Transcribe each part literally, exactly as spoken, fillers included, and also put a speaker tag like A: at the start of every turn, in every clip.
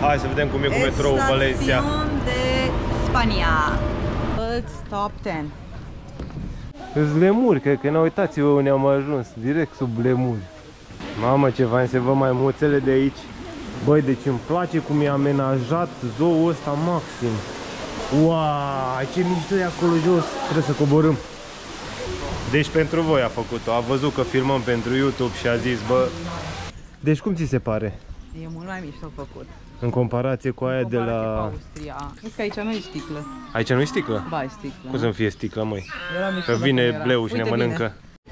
A: Hai să vedem cum e cu metroul Valencia.
B: de Spania. Top zece.
A: Îți lemuri, cred că, uitați-vă unde am ajuns, direct sub lemuri. Mamă, ce fain se văd maimuțele de aici. Băi, deci îmi place cum e amenajat zoul ăsta maxim. Uau, ce mișto e acolo jos. Trebuie să coborâm. Deci pentru voi a făcut-o. A văzut că filmăm pentru YouTube și a zis, bă... Deci cum ți se pare?
B: E mult mai mișto făcut.
A: În comparație cu aia de la...
B: Cu Austria. Vezi că aici nu e sticlă.
A: Aici nu e sticlă?
B: Ba, e sticlă.
A: Cum să-mi fie sticlă, măi?
B: Că
A: vine bleu și ne mănâncă.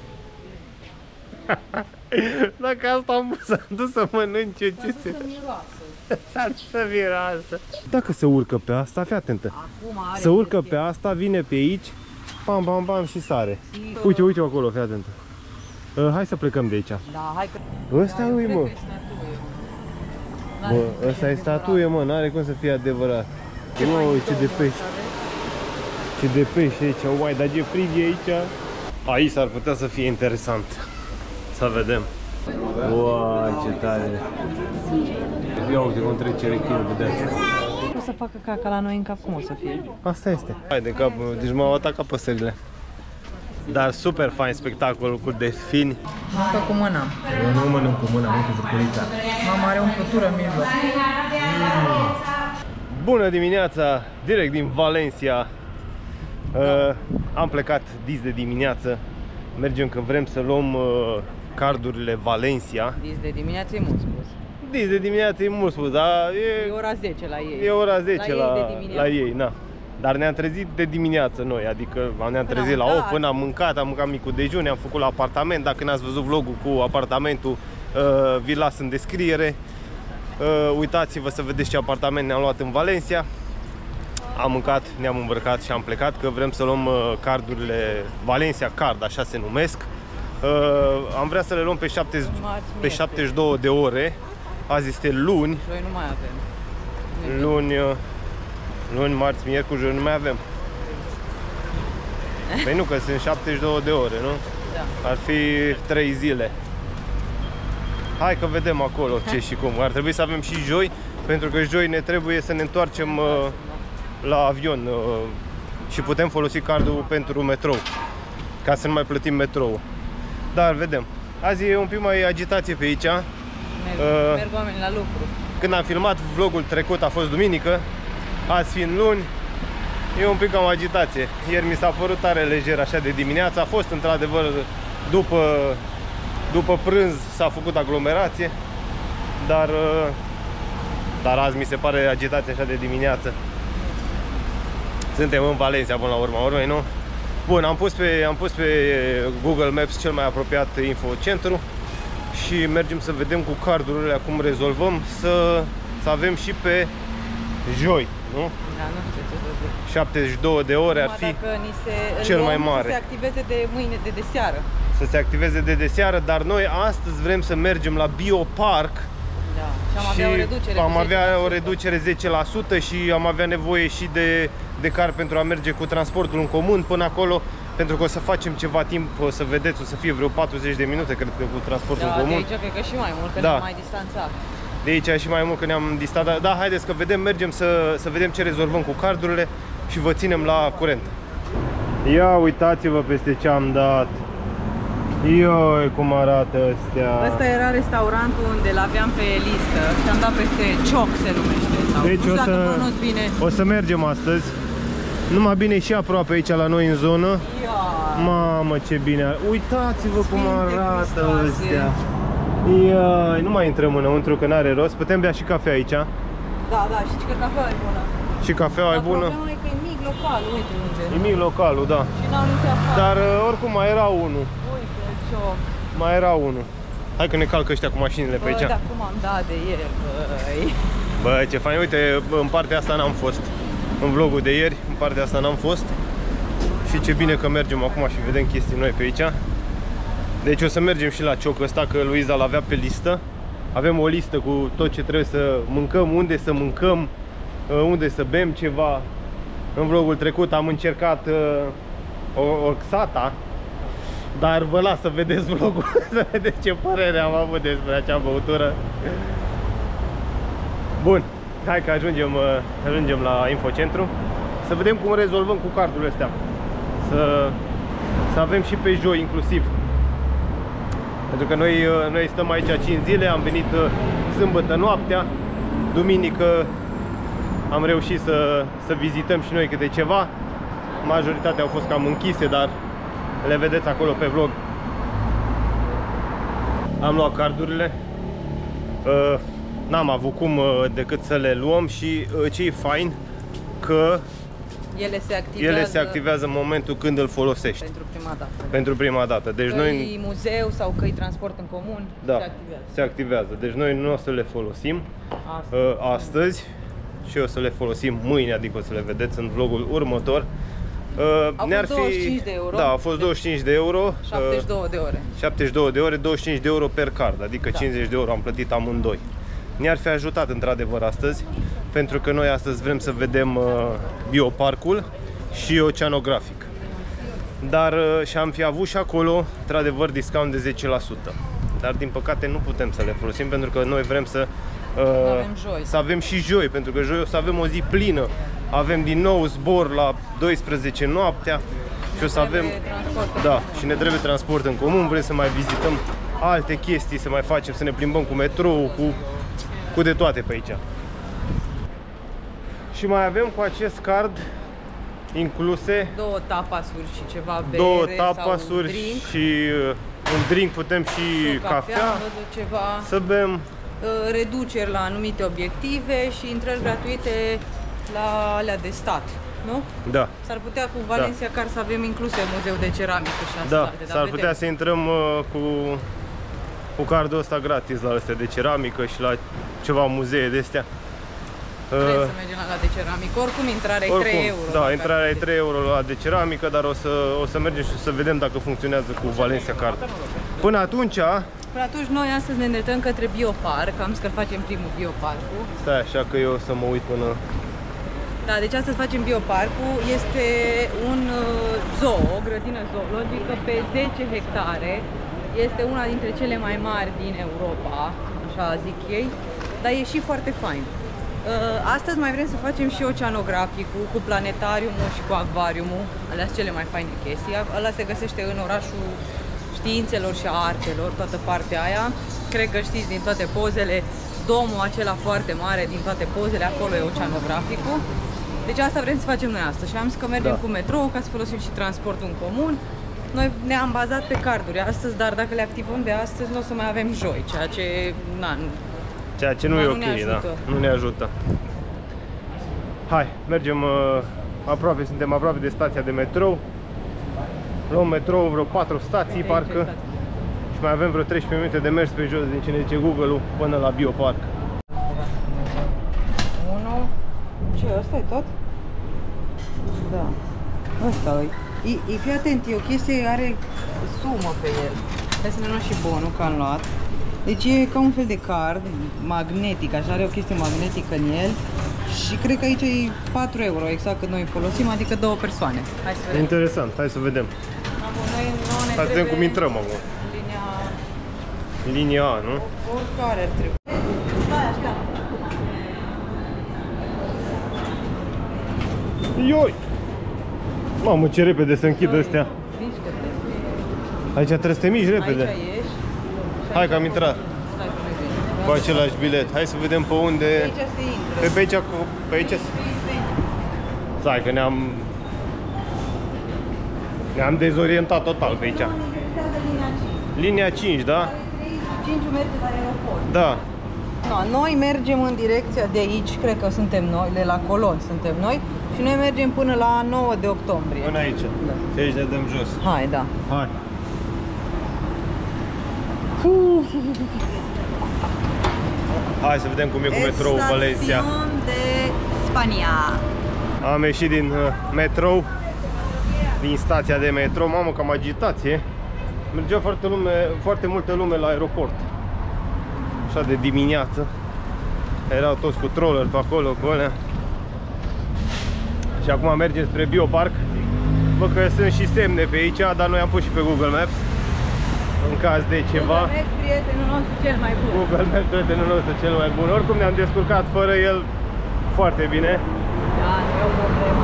A: Dacă asta am s-a dus să mănânce, ce se... S-a dus să miroasă. Dacă se urcă pe asta, fii atentă. Se urcă pe asta, vine pe aici, pam, pam, pam și sare. Uite, uite acolo, fii atentă. Uh, hai să plecăm de aici.
B: Da, hai că...
A: Ăsta e, mă. Bă, ăsta e statuie, mă, n-are cum să fie adevărat. Uai, ce de pești. Ce de pești aici, uai, dar ce frig e aici. Aici s-ar putea să fie interesant. Să vedem. Uai, ce tare. Ia uite cum trece rechinul, vedeți.
B: O să facă caca la noi în cap, cum o să fie?
A: Asta este. Hai de cap, deci m-au atacat păsările. Dar super fain spectacolul cu delfini.
B: Mâncă cu mâna.
A: Eu nu mănânc cu mâna, mănânc cu furculița.
B: Mama are umplutură în mijloc.
A: Mm. Bună dimineața, direct din Valencia. Da. Uh, am plecat dis de dimineață. Mergem că vrem să luăm uh, cardurile Valencia.
B: Dis de dimineață e mult spus.
A: Dis de dimineață e mult spus, dar e...
B: E ora zece la ei.
A: E ora zece
B: la,
A: la,
B: ei,
A: la ei, na. Dar ne-am trezit de dimineață noi, adică ne-am trezit la opt până am mâncat, am mâncat micul dejun, ne-am făcut la apartament. Dacă n-ați văzut vlogul cu apartamentul, uh, vi-l las în descriere. Uh, Uitați-vă să vedeți ce apartament ne-am luat în Valencia. Am mâncat, ne-am îmbrăcat și am plecat, că vrem să luăm uh, cardurile Valencia Card, așa se numesc. Uh, am vrea să le luăm pe, șaptezeci, pe șaptezeci și două de ore. Azi este luni.
B: Joi nu mai avem.
A: Luni, uh, luni, marți, miercuri, joi nu mai avem. Păi nu, că sunt șaptezeci și două de ore, nu?
B: Da.
A: Ar fi trei zile. Hai că vedem acolo ce și cum. Ar trebui să avem și joi, pentru că joi ne trebuie să ne întoarcem uh, la avion uh, și putem folosi cardul pentru metrou, ca să nu mai plătim metrou. Dar vedem. Azi e un pic mai agitație pe aici. Merg,
B: uh, merg oamenii la lucru.
A: Când am filmat vlogul trecut a fost duminică, azi fiind luni, e un pic cam agitație. Ieri mi s-a părut tare lejer așa de dimineață. A fost într-adevăr după, după prânz s-a făcut aglomerație, dar, dar azi mi se pare agitație așa de dimineață. Suntem în Valencia până la urma urmei, nu? Bun, am pus pe, am pus pe Google Maps cel mai apropiat infocentru și mergem să vedem cu cardurile cum rezolvăm să, să avem și pe joi, nu?
B: Da, nu știu ce să zic.
A: șaptezeci și două de ore ar fi cel mai mare.
B: Să se activeze de mâine, de deseară.
A: Să se activeze de deseară, dar noi astăzi vrem să mergem la Biopark.
B: Da, și am avea o reducere
A: am avea o reducere zece la sută și am avea nevoie și de, de car pentru a merge cu transportul în comun până acolo, pentru că o să facem ceva timp, o să vedeți, o să fie vreo patruzeci de minute, cred că, cu transportul
B: da,
A: în comun.
B: De aici cred că și mai mult, că
A: da.
B: ne-am mai distanțat.
A: De aici și mai mult că ne-am distanțat. Da, haideți că vedem, mergem să, să vedem ce rezolvăm cu cardurile și vă ținem la curent. Ia uitați-vă peste ce am dat. Ioi, cum arată astea.
B: Ăsta era restaurantul unde l-aveam pe listă și am dat peste Cioc, se numește. Sau
A: deci o să,
B: bine.
A: o să mergem astăzi. Numai bine și aproape aici la noi în zonă.
B: Ia.
A: Mamă, ce bine. Uitați-vă cum arată astea. Iai, nu mai intrăm înăuntru că n-are rost. Putem bea și cafea aici.
B: Da, da, și că cafeaua e bună.
A: Și cafeaua e bună.
B: Problema e că e mic localul, uite unde.
A: E mic localul, da.
B: Și n-au nici afară.
A: Dar oricum mai era unul.
B: Uite, Cioc.
A: Mai era unul. Hai că ne calcă ăștia cu mașinile pe aici.
B: Bă, dar cum am dat de ieri, băi.
A: Bă, ce fain. Uite, în partea asta n-am fost. În vlogul de ieri, în partea asta n-am fost. Și ce bine că mergem acum și vedem chestii noi pe aici. Deci o să mergem și la Cioc ăsta, că Luiza l-avea pe listă. Avem o listă cu tot ce trebuie să mâncăm, unde să mâncăm, unde să bem ceva. În vlogul trecut am încercat uh, Oxata, dar vă las să vedeți vlogul, să vedeți ce părere am avut despre acea băutură. Bun, hai că ajungem, ajungem la infocentru. Să vedem cum rezolvăm cu cardurile astea. Să, să avem și pe joi inclusiv. Pentru că noi, noi stăm aici cinci zile, am venit sâmbătă noaptea, duminică am reușit să, să vizităm și noi câte ceva. Majoritatea au fost cam închise, dar le vedeți acolo pe vlog. Am luat cardurile. N-am avut cum decât să le luăm și ce e fain că
B: ele se activează,
A: ele se activează în momentul când îl folosești.
B: Pentru prima dată.
A: Pentru prima dată. Deci
B: căi
A: noi
B: muzeu sau căi transport în comun,
A: da,
B: se activează.
A: Se activează. Deci noi nu o să le folosim astăzi, uh, astăzi și o să le folosim mâine, adică o să le vedeți în vlogul următor. Uh,
B: au
A: ne-ar
B: fost douăzeci și cinci de euro.
A: Da, au fost douăzeci și cinci de euro.
B: șaptezeci și două de ore.
A: șaptezeci și două de ore, douăzeci și cinci de euro per card, adică da. cincizeci de euro am plătit amândoi. Ne-ar fi ajutat într-adevăr astăzi, pentru că noi astăzi vrem să vedem uh, bioparcul și oceanografic. Dar uh, și-am fi avut și acolo, într-adevăr, discount de zece la sută. Dar din păcate nu putem să le folosim, pentru că noi vrem să, uh,
B: avem joi.
A: să avem și joi, pentru că joi o să avem o zi plină. Avem din nou zbor la douăsprezece noaptea și o să avem, da, și ne trebuie transport în comun, vrem să mai vizităm alte chestii, să mai facem, să ne plimbăm cu metrou, cu, cu de toate pe aici. Și mai avem cu acest card incluse
B: două tapasuri și ceva bere
A: două
B: sau
A: tapasuri
B: un drink.
A: și uh, un drink, putem și
B: o
A: cafea,
B: cafea ceva,
A: să bem,
B: uh, reduceri la anumite obiective și intrări gratuite la alea de stat, nu?
A: da.
B: S-ar putea cu Valencia da. Car să avem incluse muzeu de ceramică și asta.
A: Da, s-ar putea să intrăm uh, cu, cu cardul ăsta gratis la astea de ceramică și la ceva muzee de astea.
B: Trebuie uh, să mergem la de ceramică. Oricum intrarea e trei euro.
A: Da, intrarea e trei euro la de ceramică, dar o să, o să mergem și să vedem dacă funcționează cu Valencia Card. Până atunci...
B: Până atunci noi astăzi ne îndreptăm către Biopark, am zis că facem primul Bioparcul.
A: Stai așa că eu o să mă uit până...
B: Da, deci astăzi facem Bioparcul. Este un zoo, o grădină zoologică pe zece hectare. Este una dintre cele mai mari din Europa, așa zic ei, dar e și foarte fain. Astăzi mai vrem să facem și oceanograficul, cu planetariumul și cu acvariumul, alea sunt cele mai faine chestii. Ăla se găsește în orașul științelor și a artelor, toată partea aia. Cred că știți din toate pozele, domul acela foarte mare din toate pozele, acolo e oceanograficul. Deci asta vrem să facem noi astăzi și am zis că mergem da. cu metrou ca să folosim și transportul în comun. Noi ne-am bazat pe carduri astăzi, dar dacă le activăm de astăzi nu o să mai avem joi, ceea ce... Na,
A: Ceea ce nu, nu e ok, ne da, nu ne ajută. Hai, mergem uh, aproape, suntem aproape de stația de metrou. Luăm metrou, vreo patru stații, okay, parcă. Și mai avem vreo treisprezece minute de mers pe jos, din ce ne zice Google-ul, până la Biopark.
B: unu. Ce, ăsta e tot? Da. Ăsta e. E, e, fii atent, e o chestie, are sumă pe el. Hai să ne luăm și bonul, că am luat. Deci e ca un fel de card magnetic, așa, are o chestie magnetică în el. Și cred că aici e patru euro, exact cât noi folosim, adică două persoane. Hai să vedem.
A: Interesant, hai să vedem.
B: Noi, noi ne
A: hai să vedem cum intrăm acum.
B: Linia...
A: Linia A, nu?
B: Oricare ar trebui. Stai așa.
A: Ioi! Mamă, ce repede se închid astea. Aici trebuie să te miști repede.
B: Aici ești.
A: Hai că am intrat.
B: Stai,
A: cu același bilet. Hai să vedem pe unde...
B: Pe aici se intră.
A: Pe, pe aici, pe aici... Stai că ne-am... Ne-am dezorientat total pe aici. Linia cinci, da?
B: cinci merge la aeroport.
A: Da.
B: No, noi mergem în direcția de aici, cred că suntem noi, de la Colon suntem noi. Și noi mergem până la nouă de octombrie.
A: Până aici. Da. Și aici ne dăm jos.
B: Hai, da.
A: Hai. Hai să vedem cum e cu metrou Valencia.
B: de Spania.
A: Am ieșit din uh, metrou, din stația de metrou. Mamă, cam agitație. Mergea foarte, lume, foarte multă lume la aeroport. Așa de dimineață. Erau toți cu troller pe acolo, cu alea. Și acum mergem spre Biopark. Văd că sunt și semne pe aici, dar noi am pus și pe Google Maps în caz de ceva.
B: Google Maps, prietenul nostru cel mai bun.
A: Google Maps, prietenul nostru cel mai bun. Oricum ne-am descurcat fără el foarte bine.
B: Da, nu e o problemă.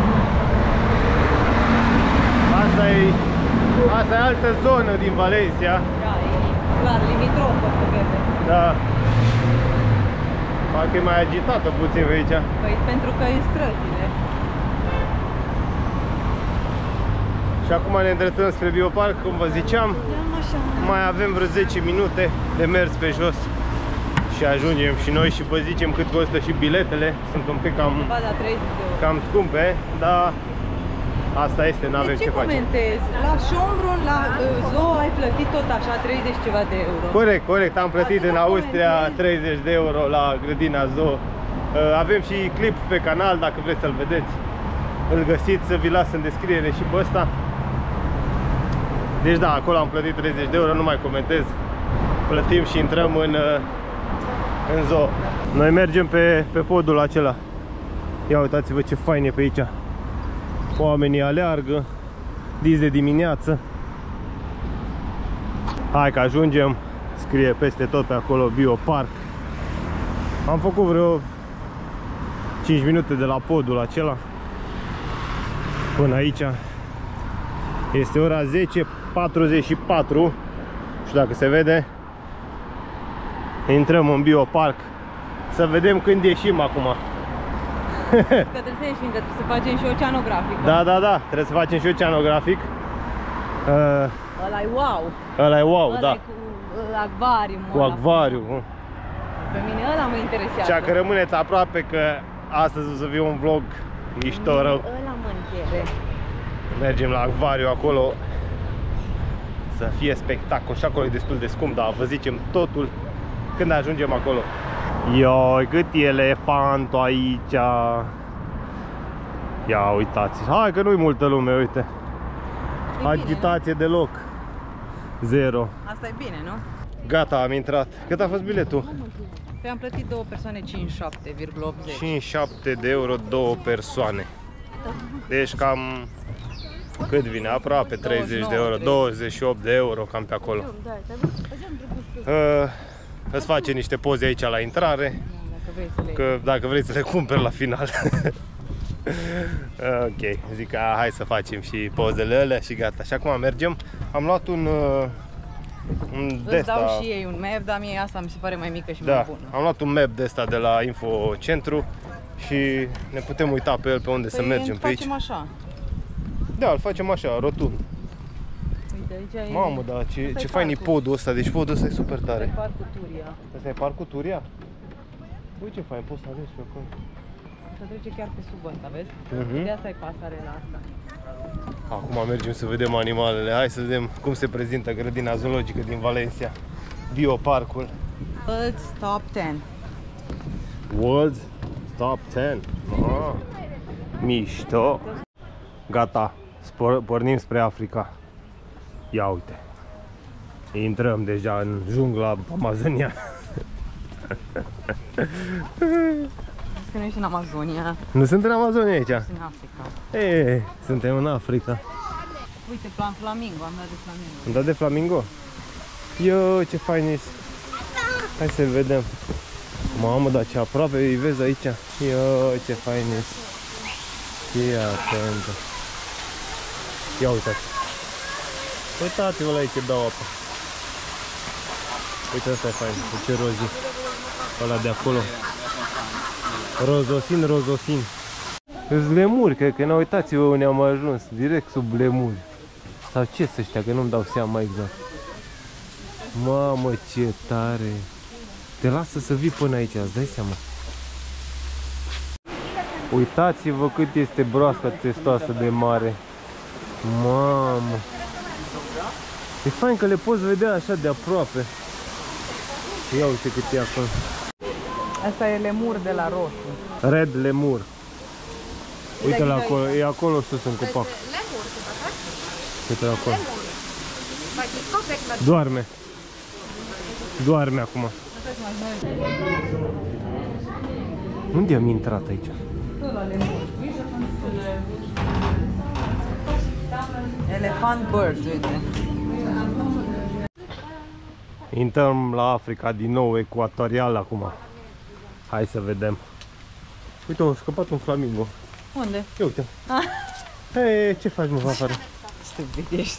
A: Asta e, asta e altă zonă din Valencia.
B: Da, e clar, limitrofă se vede.
A: Da. Parcă e mai agitată puțin pe aici.
B: Păi pentru că e străzile.
A: Și acum ne îndreptăm spre Biopark, cum vă ziceam. Mai avem vreo zece minute de mers pe jos și ajungem și noi și vă zicem cât costă și biletele. Sunt un pic cam, cam scumpe, dar asta este, n-avem ce, ce face.
B: Comentezi? La Schönbrunn, la uh, Zoo ai plătit tot așa treizeci ceva de euro.
A: Corect, corect, am plătit în Austria treizeci de euro la grădina Zoo. Uh, avem și clip pe canal, dacă vreți să-l vedeți. Îl găsiți, să vi las în descriere și pe ăsta. Deci da, acolo am plătit treizeci de euro, nu mai comentez. Plătim și intrăm în, în zoo. Noi mergem pe, pe podul acela. Ia uitați-vă ce fain e pe aici. Oamenii aleargă, dis de dimineață. Hai că ajungem. Scrie peste tot pe acolo Biopark. Am făcut vreo cinci minute de la podul acela până aici. Este ora zece patruzeci și patru. Nu știu dacă se vede. Intrăm în Biopark. Să vedem când ieșim acum.
B: Că trebuie să ieșim, că trebuie să facem și oceanografic.
A: Da, da, da, trebuie să facem și oceanografic. uh,
B: Ăla-i wow.
A: Ăla-i wow,
B: ăla
A: da.
B: cu uh, acvarium.
A: Cu acvariu.
B: Pe mine ăla mă interesează.
A: Cea că rămâneți aproape, că astăzi o să fie un vlog mișto rău.
B: Ăla mă închede.
A: Mergem la acvariu acolo. Să fie spectacol. Și acolo e destul de scump, dar vă zicem totul când ajungem acolo. Ioi, cât e elefantul aici. Ia uitați. Hai că nu-i multă lume, uite. E agitație bine, deloc. Zero.
B: Asta e bine, nu?
A: Gata, am intrat. Cât a fost biletul?
B: Păi am plătit două persoane cincizeci și șapte virgulă optzeci.
A: cincizeci și șapte de euro două persoane. Deci cam cât vine? Aproape treizeci de euro, douăzeci și opt de euro, cam pe acolo. Uh, îți face niște poze aici la intrare, că dacă vrei să le cumperi la final. Ok, zic că hai să facem și pozele alea și gata. Și acum mergem. Am luat un uh, un
B: Îți dau și ei un map, dar mie asta mi se pare mai mică și
A: da,
B: mai bună.
A: Am luat un map de ăsta de la Infocentru și ne putem uita pe el pe unde
B: păi
A: să mergem pe aici.
B: facem așa.
A: Da, îl facem așa, rotund.
B: Uite, aici e...
A: Mamă, da, ce, ce fain e podul ăsta, deci podul ăsta e super tare.
B: Asta e Parcul Turia.
A: Asta e Parcul Turia? Uite ce fain, poți să alegi pe acolo.
B: Se trece chiar pe sub ăsta, vezi?
A: Uh-huh.
B: De asta e pasarela asta.
A: Acum mergem să vedem animalele. Hai să vedem cum se prezintă grădina zoologică din Valencia. Bioparcul.
B: World's Top ten.
A: World's Top ten. Ah, mișto. Gata, Spor pornim spre Africa. Ia uite. Intrăm deja în jungla amazoniană.
B: Că nu ești în Amazonia.
A: Nu sunt în Amazonia aici.
B: Sunt în Africa.
A: Ei, suntem în Africa.
B: Uite, plan flamingo, am dat de flamingo.
A: Am dat de flamingo? Yo, ce fain e. Hai să-l vedem. Mamă, dar ce aproape îi vezi aici. Yo, ce fain e. Fii atentă. Ia uitați. Uitați-vă la aici ce dau apă. Uite, asta e fain. Cu ce rozi. Ăla de acolo. Rozosin, rozosin. Îți lemuri, cred că, nu uitați-vă unde am ajuns. Direct sub lemuri. Sau ce să ăștia, că nu-mi dau seama exact. Mamă, ce tare. Te lasă să vii până aici, îți dai seama. Uitați-vă cât este broasca testoasă de mare. Mamă. E fain că le poți vedea așa de aproape. Ia uite cât e acolo.
B: Asta e lemur de la roșu.
A: Red lemur. Uite la acolo, e acolo sus în copac. Uite la acolo. Doarme. Doarme acum. Unde am intrat aici?
B: Elephant birds, uite.
A: Intrăm la Africa din nou, ecuatorial acum. Hai să vedem. Uite, a scăpat un flamingo.
B: Unde?
A: Ia uite. Ah. Hei, ce faci, mă, afară?
B: Stupid ești.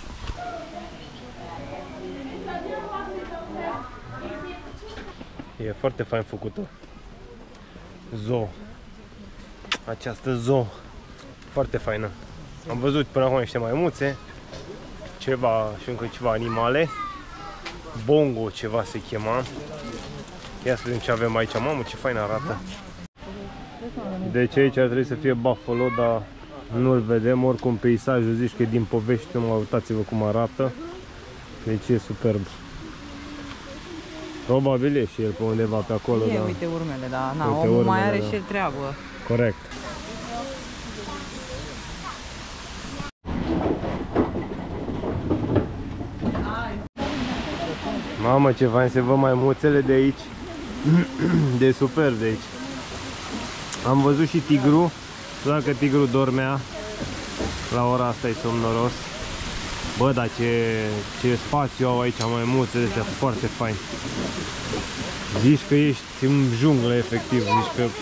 A: E foarte fain făcută. Zoo. Această zoo. Foarte faină. Am văzut până acum niște maimuțe. Ceva și încă ceva animale. Bongo ceva se chema. Ia să vedem ce avem aici. Mamă, ce fain arată. Deci aici ar trebui să fie buffalo, dar nu-l vedem. Oricum peisajul zici că e din povești. Numai uitați-vă cum arată. Deci e superb. Probabil e și el pe undeva pe acolo.
B: E,
A: da.
B: uite urmele, dar na,
A: Uite
B: omul
A: urmele,
B: mai are
A: da.
B: și el treabă.
A: Corect. Mamă, ce fain se văd maimuțele de aici. De super de aici. Am văzut și tigru. Doar că tigru dormea. La ora asta e somnoros. Bă, dar ce, ce spațiu au aici maimuțele astea, foarte fain. Zici că ești în junglă, efectiv. Zici că...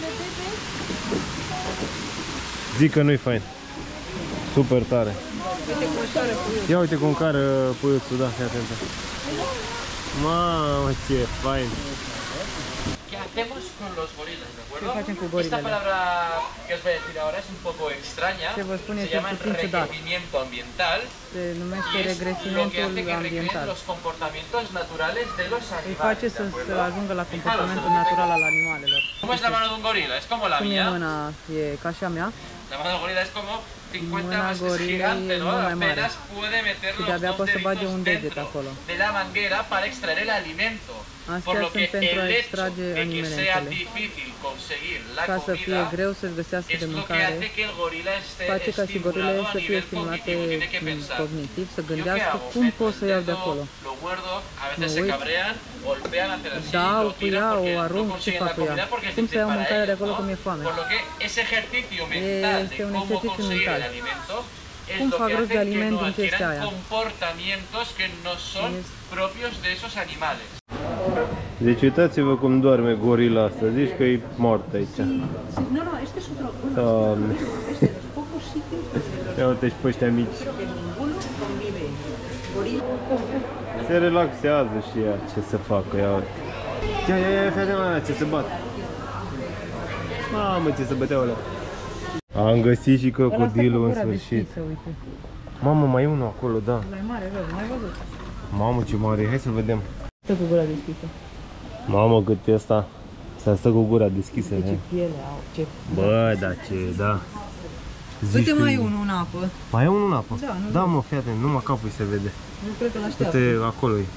A: Zic că nu-i fain. Super tare. Ia uite cum cară puiuțul, da, fii atentă. Mamă, ce fain.
C: ¿Qué hacemos con los gorilas, de acuerdo?
B: ¿Qué hacen con
C: Esta
B: gorilas?
C: palabra que os voy a decir ahora es un poco extraña.
B: Se vă spune
C: Se
B: este
C: llama
B: puțin ciudat.
C: enriquecimiento ambiental.
B: Se numește
C: Y es lo que
B: regresimentul
C: hace que recreen
B: ambiental.
C: los comportamientos naturales de los
B: Îi
C: animales.
B: face să
C: ¿de acuerdo?
B: să ajungă la comportamentul natural al animalelor.
C: ¿Cómo es la mano de un gorila? Es como la
B: Cum e
C: mía.
B: mâna? E ca și a mea.
C: La mano del gorila es como cincuenta
B: Mâna
C: más, es
B: gorilei
C: gigante,
B: e
C: ¿no?
B: mult mai mare.
C: Apenas puede meter
B: Și
C: los
B: de-abia
C: dos
B: poate să bage
C: deditos
B: un deget
C: dentro
B: acolo.
C: de la manguera para extraer el alimento. Por
B: Astea
C: lo que
B: sunt pentru a
C: el hecho
B: extrage
C: de que sea
B: alimentele.
C: difícil conseguir la
B: Ca să fie
C: comida
B: greu să-și găsească
C: es
B: de
C: lo que
B: mâncare,
C: hace que el gorila esté
B: face ca și gorilele
C: estimulado a
B: să fie
C: nivel
B: stimulate
C: cognitivo, tiene que pensar.
B: cognitiv, să
C: ¿Yo qué
B: gândească
C: hago?
B: cum
C: Meto
B: pot
C: el
B: să iau de
C: dedo,
B: acolo.
C: lo muerdo, a veces
B: Mă
C: se
B: uit,
C: cabrean, golpean, hacen así,
B: dau
C: lo
B: cu
C: tiran
B: ea, o
C: porque no
B: arunc, ce
C: consiguen
B: fac
C: la
B: cu ea?
C: comida porque es
B: Cum să
C: difícil
B: iau
C: para
B: mâncare de
C: ellos,
B: acolo
C: ¿no?
B: că mi-e foame?
C: Por lo que ese ejercicio mental de
B: Este un
C: cómo
B: ejercicio
C: conseguir
B: mental.
C: el alimento es
B: Cum
C: lo
B: fac
C: que
B: rost
C: hace
B: de
C: que
B: aliment
C: no
B: din chestia
C: adquieran
B: aia?
C: comportamientos que no son
B: Es-
C: propios de esos animales.
A: Deci uitați-vă cum doarme gorila asta. Zici că e mort aici.
D: No, no, este es otro.
A: Doamne.
D: Es de los pocos sitios
A: Ia uite și pe ăștia mici.
D: que ninguno convive. Gorila.
A: Se relaxează și ea. Ce să facă, ia uite. Ia, ia, ia, fii atent, ce se bat. Mamă, ce se băteau alea. Am găsit și crocodilul în sfârșit. Mamă, mai e unul acolo, da.
B: Mai mare, rău, n-ai văzut?
A: Mamă, ce mare e. Hai să-l vedem.
B: Stă cu gura deschisă.
A: Mamă, cât e ăsta. Să stă cu gura deschisă.
B: Ce
A: he.
B: piele au, ce...
A: Bă, da, ce, da. Zici
B: Uite,
A: că
B: mai
A: e-
B: e unul în apă.
A: Mai e unul în apă?
B: Da, nu
A: Da, mă, fii atent, numai capul se vede.
B: Nu cred că l-așteaptă.
A: Uite, acolo e.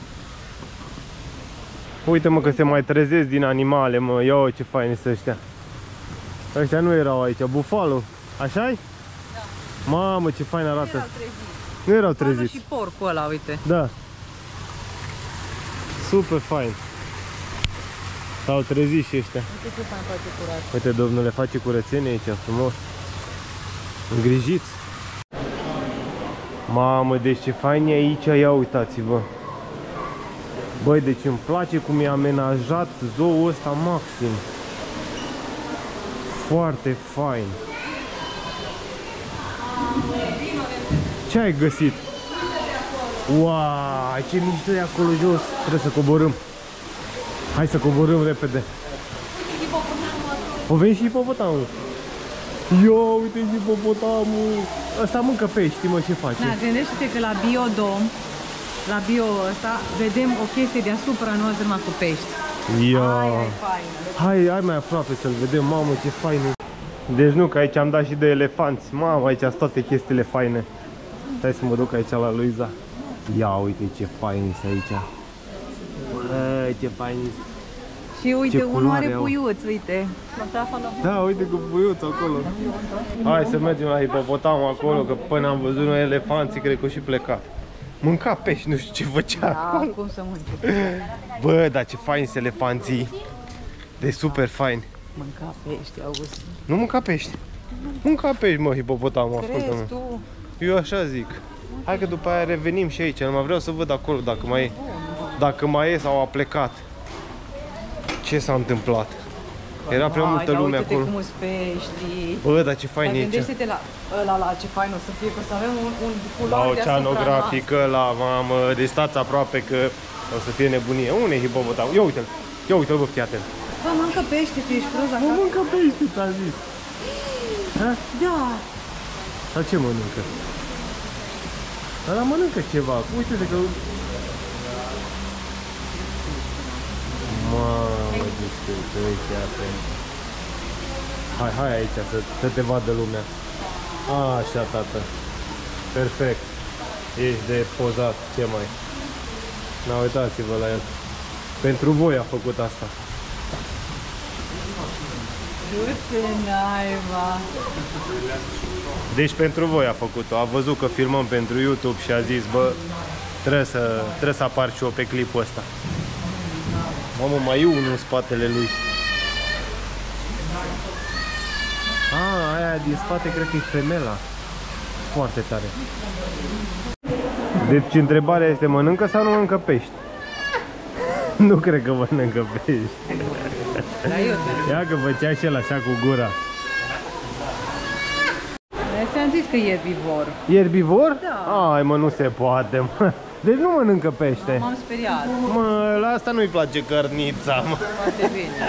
A: Uite, mă, că se mai trezesc din animale, mă. Ia ce faini sunt ăștia. Ăștia nu erau aici. Bufalo. Așa-i? Da. Mamă, ce fain arată. Nu erau
B: Treziți.
A: treziți.
B: Și porcul ăla, uite.
A: Da. Super fain. S-au trezit și ăștia.
B: Uite ce fain face curat.
A: Uite, domnule, face curățenie aici, frumos. Îngrijiți. Mamă, deci ce fain e aici, ia uitați-vă. Băi, deci îmi place cum e amenajat zoo-ul ăsta maxim. Foarte fain. Ce ai găsit? Uau, ce mișto e acolo jos. Trebuie să coborâm. Hai să coborâm repede. O veni și hipopotamul. Ia uite hipopotamul. Ăsta mâncă pești, mă, ce face?
B: Da, gândește-te că la biodom, la bio ăsta, vedem o chestie deasupra noastră numai cu pești.
A: Ia.
B: Aia e faină.
A: Hai, hai mai aproape să-l vedem, mamă, ce fain e. Deci nu, că aici am dat și de elefanți. Mamă, aici sunt toate chestiile faine. Stai să mă duc aici la Luiza. Ia uite ce fain este aici. Bă, ce fain este.
B: Și uite,
A: Ce
B: unul
A: culoare
B: are
A: au.
B: puiuț, uite.
A: Da, uite cu puiuțul acolo. Hai să mergem la hipopotam acolo, că până am văzut noi elefanții, cred că au și plecat. Mânca pești, nu știu ce făcea.
B: Da, cum să mânce.
A: Bă, dar ce fain sunt elefanții. De super fain.
B: Mânca pești, August.
A: Nu mânca pești. Mânca pești, mă, hipopotamul, ascultă-mă.
B: Crezi tu?
A: Eu așa zic. Hai că după aia revenim și aici. Nu mai vreau să văd acolo dacă mai e, dacă mai e sau a plecat. Ce s-a întâmplat? Era prea multă
B: Ai,
A: lume
B: uite-te
A: acolo.
B: cum îți pești.
A: Bă, dar ce fain
B: Dar
A: e aici.
B: gândește-te la ăla, la ce fain o să fie, că o să avem un, un
A: La
B: culoare
A: oceanografică, la mamă, de stați aproape că o să fie nebunie. Unde e hipopotam? Ia uite-l, ia uite-l, bă, fii atent.
B: Bă, mănâncă pește, tu ești prost
A: Mă
B: acasă?
A: mâncă pește, ți-a zis. Ha?
B: Da.
A: Dar ce mănâncă? Ăla mănâncă ceva, uite-te că... Mamă, discută, uite, atent. Hai, hai aici, să, să te vadă lumea. Așa, tată. Perfect. Ești de pozat, ce mai? Na, uitați-vă la el. Pentru voi a făcut asta.
B: Du-te naiba.
A: Deci pentru voi a făcut-o. A văzut că filmăm pentru YouTube și a zis, bă, trebuie să, trebuie să apar și eu pe clipul ăsta. Mamă, mai e unul în spatele lui. A, aia din spate cred că e femela. Foarte tare. Deci întrebarea este, mănâncă sau nu mănâncă pești? Nu cred că mănâncă pești.
B: Da, eu
A: Ia că făcea și el așa cu gura.
B: ți-am zis că e erbivor.
A: E erbivor?
B: Da.
A: Ai, mă, nu se poate, mă. Deci nu mănâncă pește.
B: M-am speriat.
A: Mă, la asta nu-i place cărnița, mă.
B: Foarte bine.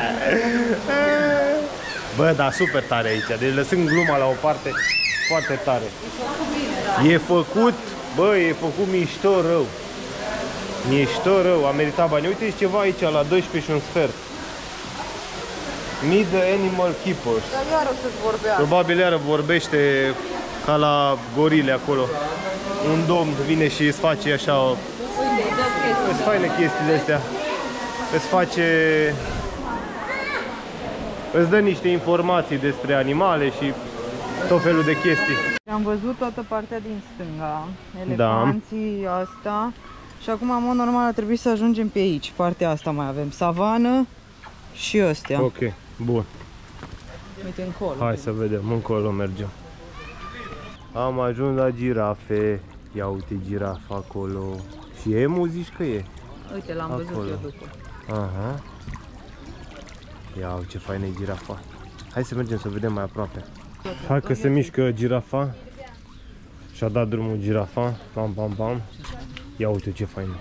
A: Bă, dar super tare aici. Deci lăsând gluma la o parte, foarte tare. E făcut, bă, e făcut mișto rău. Mișto rău, a meritat bani. Uite, ești ceva aici, la doisprezece și un sfert. Meet the Animal Keepers.
B: Dar iar o să-ți vorbească.
A: Probabil iară vorbește ca la gorile acolo. Un domn vine și îți face așa o... Îți faine chestiile astea. Îți face... Îți dă niște informații despre animale și tot felul de chestii.
B: Am văzut toată partea din stânga, elefanții, da. Asta. Și acum, în mod normal, ar trebui să ajungem pe aici. Partea asta mai avem savană și ăstea.
A: Ok, bun.
B: Uite încolo.
A: Hai să vedem, încolo mergem. Am ajuns la girafe. Ia uite girafa acolo. Și emu zici că e?
B: Uite, l-am văzut eu după.
A: Aha. Ia uite ce faină e girafa. Hai să mergem să vedem mai aproape. Hai că se mișcă girafa. Și-a dat drumul girafa. Pam, pam, pam. Ia uite ce faină.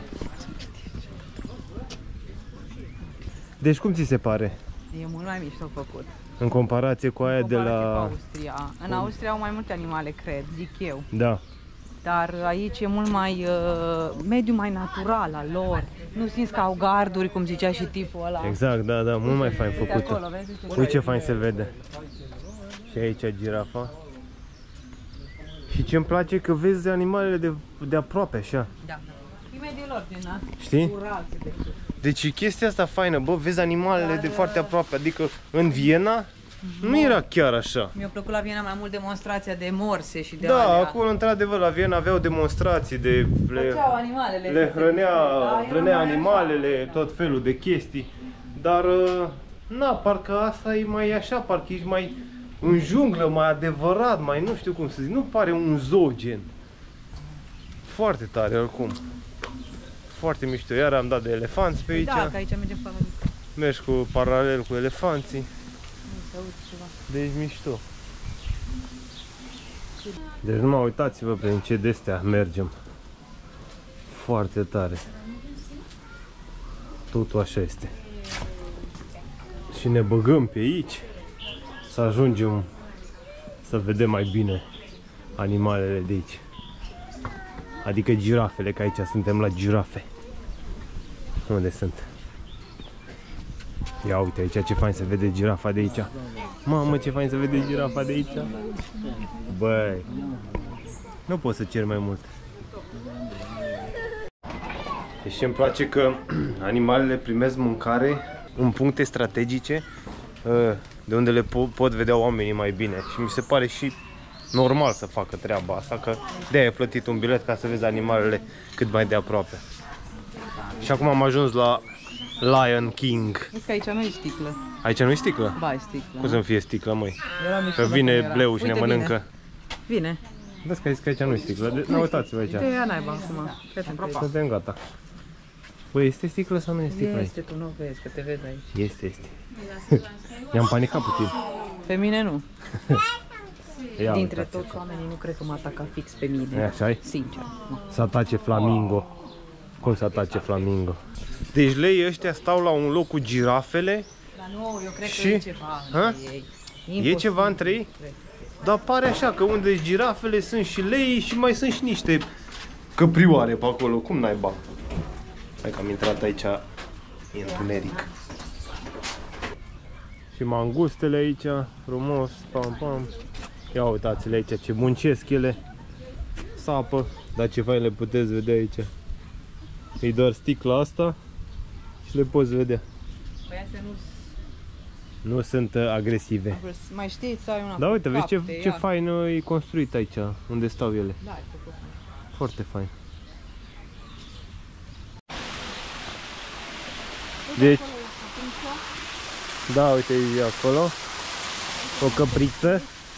A: Deci cum ți se pare?
B: E mult mai mișto făcut.
A: În comparație cu aia de la...
B: Austria. În Austria au mai multe animale, cred, zic eu.
A: Da.
B: Dar aici e mult mai, uh, mediul mai natural al lor. Nu simți că au garduri, cum zicea și tipul ăla.
A: Exact, da, da, mult mai fain făcută.
B: Acolo, vezi?
A: Uite ce fain se vede. Și aici girafa. Și ce-mi place că vezi animalele de, de aproape, așa.
B: Da. E mediul lor din a.
A: Știi?
B: Rural, se vede.
A: Deci chestia asta faină, bă, vezi animalele de foarte aproape. Adică în Viena nu era chiar așa.
B: Mi-a plăcut la Viena mai mult demonstrația de morse și de
A: Da,
B: alea.
A: acolo într-adevăr la Viena aveau demonstrații de... Le,
B: Făceau animalele.
A: le
B: să se
A: hrănea,
B: miște, da,
A: hrănea
B: era mai
A: animalele, tot felul de chestii. Dar, na, parcă asta e mai așa, parcă ești mai în junglă, mai adevărat, mai nu știu cum să zic. Nu pare un zoogen. Foarte tare, oricum. Foarte mișto. Iar am dat de elefanți pe aici.
B: Da, că aici mergem pe anul.
A: Mergi cu paralel cu elefanții.
B: Să uite ceva.
A: Deci mișto. Deci numai uitați-vă prin ce de-astea mergem. Foarte tare. Totul așa este. Și ne băgăm pe aici să ajungem să vedem mai bine animalele de aici. Adică girafele, că aici suntem la girafe. Unde sunt? Ia uite aici ce fain se vede girafa de aici. Mamă, ce fain se vede girafa de aici. Băi, nu pot să cer mai mult. Deci îmi place că animalele primesc mâncare în puncte strategice de unde le po pot vedea oamenii mai bine. Și mi se pare și normal să facă treaba asta, că de-aia ai plătit un bilet ca să vezi animalele cât mai de aproape. Și acum am ajuns la Lion King.
B: Vezi că aici nu e sticlă.
A: Aici nu e sticlă?
B: Ba, e sticlă.
A: Cum să nu fie sticlă, măi?
B: Era
A: Că vine bleu și ne mănâncă.
B: Vine.
A: Vezi că ai zis că aici nu e sticlă. Nu, uitați-vă aici.
B: Uite, ia naiba acum.
A: Suntem gata. Băi, este sticlă sau nu este sticlă
B: Este, tu nu vezi, că te vezi aici.
A: Este, este. I-am panicat puțin.
B: Pe mine nu.
A: Ia
B: Dintre
A: uitați.
B: toți oamenii nu cred că mă ataca fix pe mine.
A: E așa-i?
B: Sincer. Nu.
A: Să atace flamingo. Cum să atace flamingo? Deci leii ăștia stau la un loc cu girafele.
B: Dar nu, eu cred
A: Și?
B: că e ceva
A: Ha?
B: între ei.
A: E
B: Imposibil,
A: ceva între ei?
B: cred.
A: Dar pare așa că unde girafele sunt și leii și mai sunt și niște căprioare pe acolo. Cum naiba? Hai că am intrat aici, e întuneric. Și mangustele aici, frumos, pam pam. Ia uitați-le aici ce muncesc ele. Sapă, dar ce fain le puteți vedea aici. E doar sticla asta și le poți vedea.
B: Păi astea nu
A: Nu sunt uh, agresive.
B: mai știți să ai una
A: Da, uite, vezi ce,
B: fapte,
A: ce
B: ia.
A: fain uh, e construit aici, unde stau ele.
B: Da, e făcut.
A: Foarte fain. Deci, da, uite, e acolo o căpriță.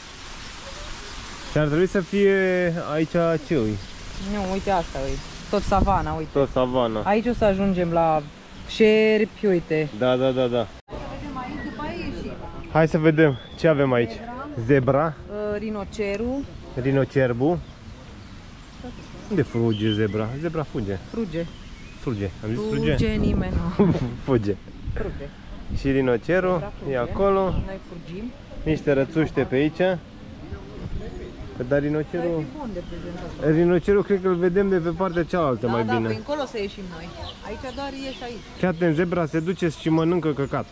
A: Și ar trebui să fie aici ce -ui?
B: Nu, uite asta, uite. Tot savana, uite.
A: Tot savana.
B: Aici o să ajungem la șerpi, uite.
A: Da, da, da, da. Hai să vedem ce avem aici. Zebra,
B: Uh, rinocerul,
A: rinocerbu. Unde fuge zebra? Zebra fuge.
B: fruge.
A: Fuge. Am zis fuge?
B: Fuge nimeni, nu.
A: Fuge.
B: Fruge.
A: Și rinocerul e acolo.
B: Noi fugim.
A: Niște rățuște pe aici. Dar rinocerul...
B: E bun de prezentat.
A: Rinocerul cred că îl vedem de pe partea cealaltă
B: Da,
A: mai
B: da,
A: bine.
B: păi încolo să ieșim noi. Aici doar ieși aici.
A: Fii atent, zebra se duce și mănâncă căcat.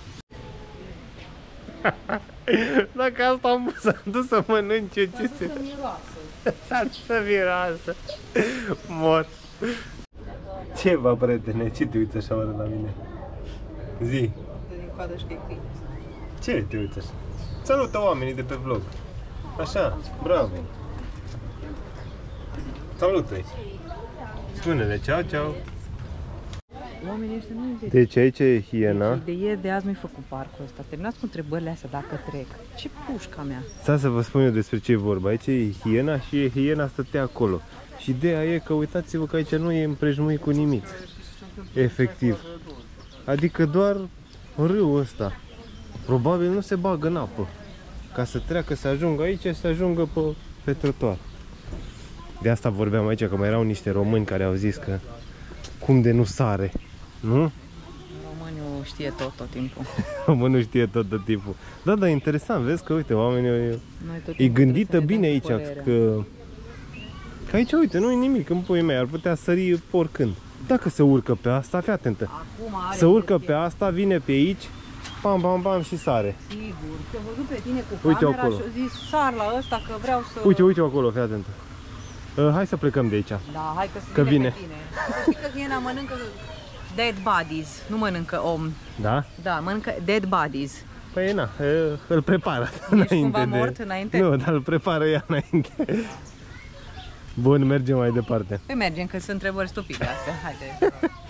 A: Dacă asta am s-a dus să mănânce, ce se... S-a dus să miroasă. Mor. Ce va, prietene? Ce te uiți așa oară la mine? Zi.
B: Din coadă și că e câine.
A: Ce te uiți așa? Salută oamenii de pe vlog. Așa, bravo. Salută-i. Spune-le ceau, ceau.
B: Oamenii ăștia nu înțeleg.
A: Deci aici e hiena.
B: De ieri de azi mi-ai făcut parcul ăsta. Terminați cu întrebările astea dacă trec. Ce pușca mea.
A: Stai să vă spun eu despre ce e vorba. Aici e hiena și hiena stătea acolo. Și ideea e că uitați-vă că aici nu e împrejmuit cu nimic. Efectiv. Adică doar râul ăsta. Probabil nu se bagă în apă. Ca să treacă, să ajungă aici și să ajungă pe, pe trotuar. De asta vorbeam aici, că mai erau niște români care au zis că cum de nu sare, nu?
B: Românul știe tot, tot timpul.
A: Românul știe tot, tot timpul. Da, da, interesant, vezi că uite, oamenii
B: Noi tot
A: e
B: timpul
A: gândită
B: trebuie să ne
A: bine
B: dăm
A: aici,
B: părerea.
A: că, că aici, uite, nu e nimic în puii mei, ar putea sări oricând. Dacă se urcă pe asta, fii atentă.
B: Acum are
A: Se urcă
B: chestia.
A: pe asta, vine pe aici, pam, pam, pam și sare.
B: Sigur. Te-am văzut pe tine cu
A: Uite
B: camera
A: acolo.
B: și au zis sar la ăsta că vreau să...
A: Uite, uite acolo, fii atentă. Uh, hai să plecăm de aici.
B: Da, hai că,
A: Că
B: vine,
A: vine.
B: pe tine. Să știi că hiena mănâncă dead bodies, nu mănâncă om.
A: Da?
B: Da, mănâncă dead bodies.
A: Păi na, uh, îl prepară
B: Ești cumva mort înainte?
A: Nu, dar îl prepară ea înainte. Bun, mergem mai departe.
B: Păi mergem, că sunt întrebări stupide astea. Haide.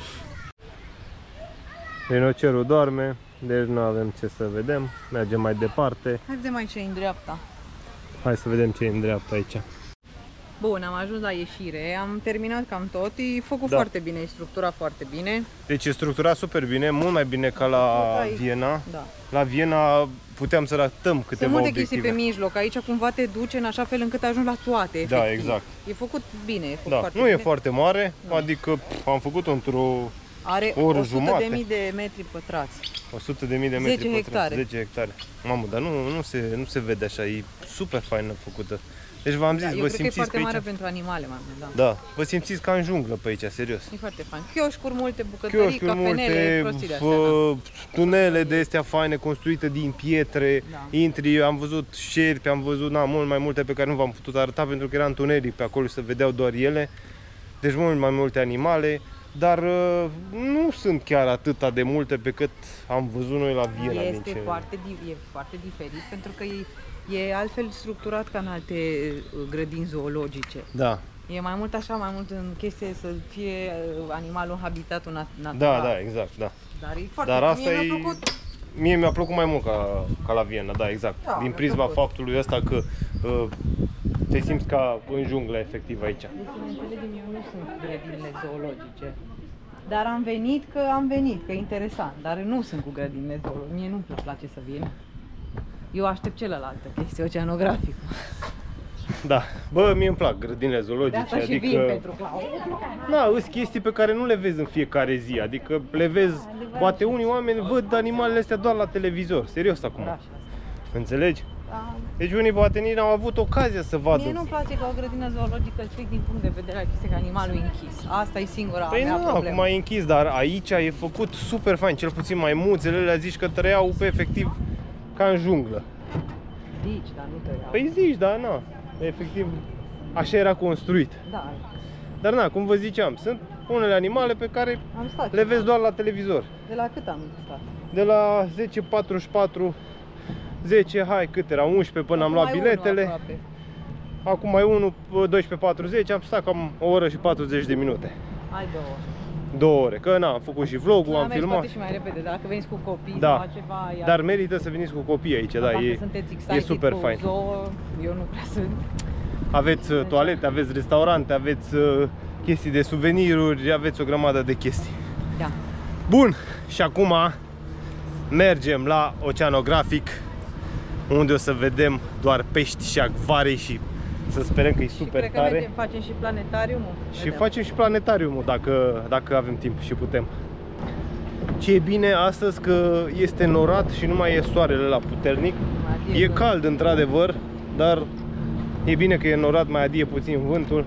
A: Rinocerul doarme, deci nu avem ce să vedem. Mergem mai departe.
B: Hai vedem aici în dreapta.
A: Hai să vedem ce e în dreapta aici.
B: Bun, am ajuns la ieșire, am terminat cam tot, e făcut
A: Da.
B: foarte bine, e structurat foarte bine.
A: Deci e structurat super bine, mult mai bine ca la
B: Aici.
A: Viena.
B: Da.
A: La Viena puteam să ratăm câteva
B: Sunt multe
A: obiective.
B: chestii pe mijloc, aici cumva te duce în așa fel încât ajungi la toate,
A: Da,
B: efectiv.
A: exact.
B: E făcut bine, e făcut
A: Da,
B: foarte
A: nu
B: bine.
A: e foarte mare, adică pf, am făcut-o într-o
B: Are
A: o oră
B: o sută de
A: jumate.
B: mii de metri pătrați.
A: o sută de mii de metri
B: zece
A: pătrați,
B: hectare.
A: zece hectare. Mamă, dar nu, nu, se, nu se vede așa, e super faină făcută. Deci v-am zis,
B: Da, eu
A: vă
B: cred că e
A: simțiți
B: foarte
A: pe
B: mare
A: aici?
B: pentru animale, mai mult, da.
A: Da, vă simțiți ca în junglă pe aici, serios.
B: E foarte fain. Chioșcuri multe, bucătării,
A: Chioșcuri
B: cafenele,
A: multe,
B: prostii de astea,
A: fă, tunele de astea faine construite din pietre,
B: Da.
A: intri, am văzut șerpi, am văzut na, mult mai multe pe care nu v-am putut arăta pentru că era întuneric pe acolo și se vedeau doar ele. Deci mult mai multe animale, dar uh, nu sunt chiar atâta de multe pe cât am văzut noi la
B: da.
A: Viena. din
B: Este
A: ce-
B: foarte, di- e foarte diferit pentru că e, e altfel structurat ca în alte uh, grădini zoologice.
A: Da,
B: E mai mult așa, mai mult în chestie să fie uh, animalul în habitatul nat- natural.
A: da, da, exact, da.
B: Dar e foarte
A: Dar
B: bine.
A: asta
B: Mie
A: e...
B: mi-a plăcut.
A: Mie mi-a plăcut mai mult ca, ca la Viena, da, exact.
B: Da,
A: din
B: mi-a
A: prisma
B: plăcut.
A: faptului ăsta că uh, te simți ca în junglă, efectiv, aici.
B: Deci, să ne înțelegem, eu nu sunt grădinile zoologice. Dar am venit că am venit, că e interesant, dar nu sunt cu grădinile zoologice, mie nu-mi place să vin. Eu aștept celălaltă chestie, oceanografică.
A: Da, bă, mie îmi plac grădinile zoologice,
B: De asta și
A: adică...
B: vin pentru Claus.
A: Na, sunt chestii pe care nu le vezi în fiecare zi, adică le vezi, poate unii oameni văd animalele astea doar la televizor, serios acum.
B: Așa.
A: Înțelegi?
B: Da.
A: Deci unii poate nici n-au avut ocazia să vadă.
B: Mie nu-mi place ca o grădină zoologică strict din punct de vedere al chestii că animalul e închis. Asta e singura
A: Păi
B: mea
A: nu,
B: problemă.
A: acum e închis, dar aici e făcut super fain, cel puțin maimuțele alea zici că trăiau pe efectiv ca în junglă.
B: Zici, dar nu te iau.
A: Păi zici, da, na, efectiv așa era construit.
B: Da,
A: Dar na, cum vă ziceam, sunt unele animale pe care
B: am stat.
A: le vezi doar la televizor.
B: De la cât am stat?
A: De la zece patruzeci și patru, zece, hai cât era, unsprezece până am luat biletele. Acum mai unu, doisprezece patruzeci, am stat cam o oră și patruzeci de minute.
B: Hai două.
A: Două ore, că na, am făcut și vlogul, am,
B: am mers
A: filmat.
B: poate și mai repede, dacă veniți cu copii
A: Da.
B: sau ceva... Iar...
A: Dar merită să veniți cu copii aici, da,
B: Dacă
A: e,
B: sunteți
A: e
B: excited
A: super
B: cu
A: fain.
B: zoo, eu nu prea sunt.
A: Aveți uh, toalete, aveți restaurante, aveți uh, chestii de suveniruri, aveți o grămadă de chestii.
B: Da.
A: Bun, și acum mergem la oceanografic, unde o să vedem doar pești și acvarii și să sperăm că e super
B: și cred
A: tare.
B: că mergem, facem și planetariumul.
A: Și
B: Vedem.
A: facem și planetariumul dacă, dacă avem timp și putem. Ce e bine astăzi că este norat și nu mai e soarele la puternic.
B: Adie,
A: E
B: bă.
A: cald într-adevăr, dar e bine că e norat, mai adie puțin vântul.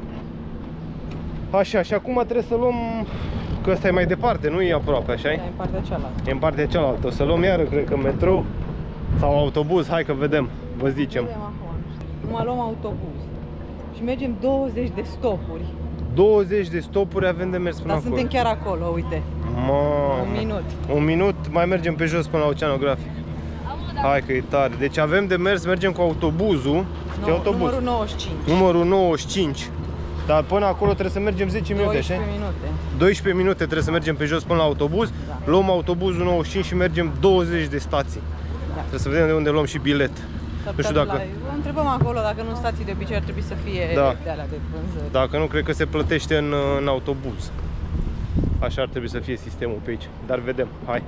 A: Așa, și acum trebuie să luăm, că ăsta e mai departe, nu e aproape, așa
B: Da, e în partea cealaltă.
A: e în partea cealaltă. O să luăm iară, cred că metrou sau autobuz, hai că vedem, vă zicem.
B: Vedem acum. Numai luăm autobuz. Și mergem douăzeci de stopuri.
A: douăzeci de stopuri avem de mers până
B: Dar
A: acolo.
B: suntem chiar acolo, uite.
A: Mamă.
B: Un minut.
A: Un minut, mai mergem pe jos până la oceanografic. Hai că e tare. Deci avem de mers, mergem cu autobuzul. Ce
B: No,
A: autobuz?
B: Numărul nouăzeci și cinci.
A: Numărul nouăzeci și cinci. Dar până acolo trebuie să mergem zece minute, așa?
B: doisprezece minute.
A: doisprezece minute trebuie să mergem pe jos până la autobuz.
B: Da.
A: Luăm autobuzul nouăzeci și cinci și mergem douăzeci de stații.
B: Da.
A: Trebuie să vedem de unde luăm și bilet. Nu știu dacă,
B: La... Întrebăm acolo dacă nu stații de obicei ar trebui să fie
A: Da.
B: de alea de vânzări.
A: dacă nu, cred că se plătește în, în autobuz. Așa ar trebui să fie sistemul pe aici. Dar vedem. Hai.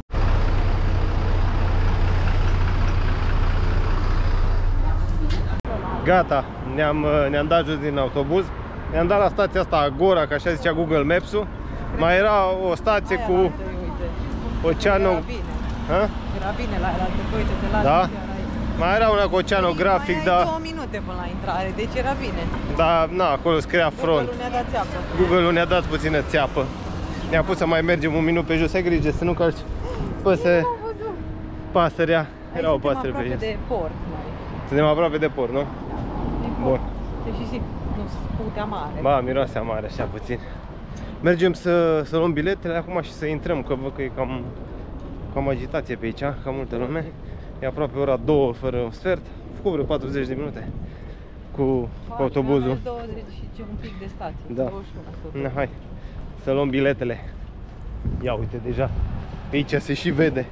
A: Gata, ne-am ne-am dat jos din autobuz. Ne-am dat la stația asta Agora, că așa zicea Google Maps-ul. Mai era o stație
B: Aia
A: cu
B: la altă, uite.
A: oceanul.
B: Era bine.
A: Ha?
B: Era bine la altă, că uite, te las
A: Da?
B: chiar aici.
A: Mai era una cu oceanografic,
B: Mai ai
A: dar
B: două minute până la intrare, deci era bine.
A: da, na, acolo scria front.
B: Google-ul ne-a dat țeapă.
A: Google-ul ne-a dat puțină țeapă. Ne-a pus să mai mergem un minut pe jos. Ai grijă să nu calci păsăre, pasărea. Era o pasăre pe jos.
B: de port.
A: Suntem aproape de port, nu? Bun.
B: Deci și zic, nu putea mare.
A: Ba, miroase amare așa puțin. Mergem să, să luăm biletele acum și să intrăm, că văd că e cam, cam agitație pe aici, cam multă lume. E aproape ora două fără un sfert. Am făcut vreo patruzeci de minute cu, cu autobuzul.
B: douăzeci și un pic de stație.
A: Da.
B: douăzeci și unu.
A: Na, hai să luăm biletele. Ia uite, deja aici se și vede.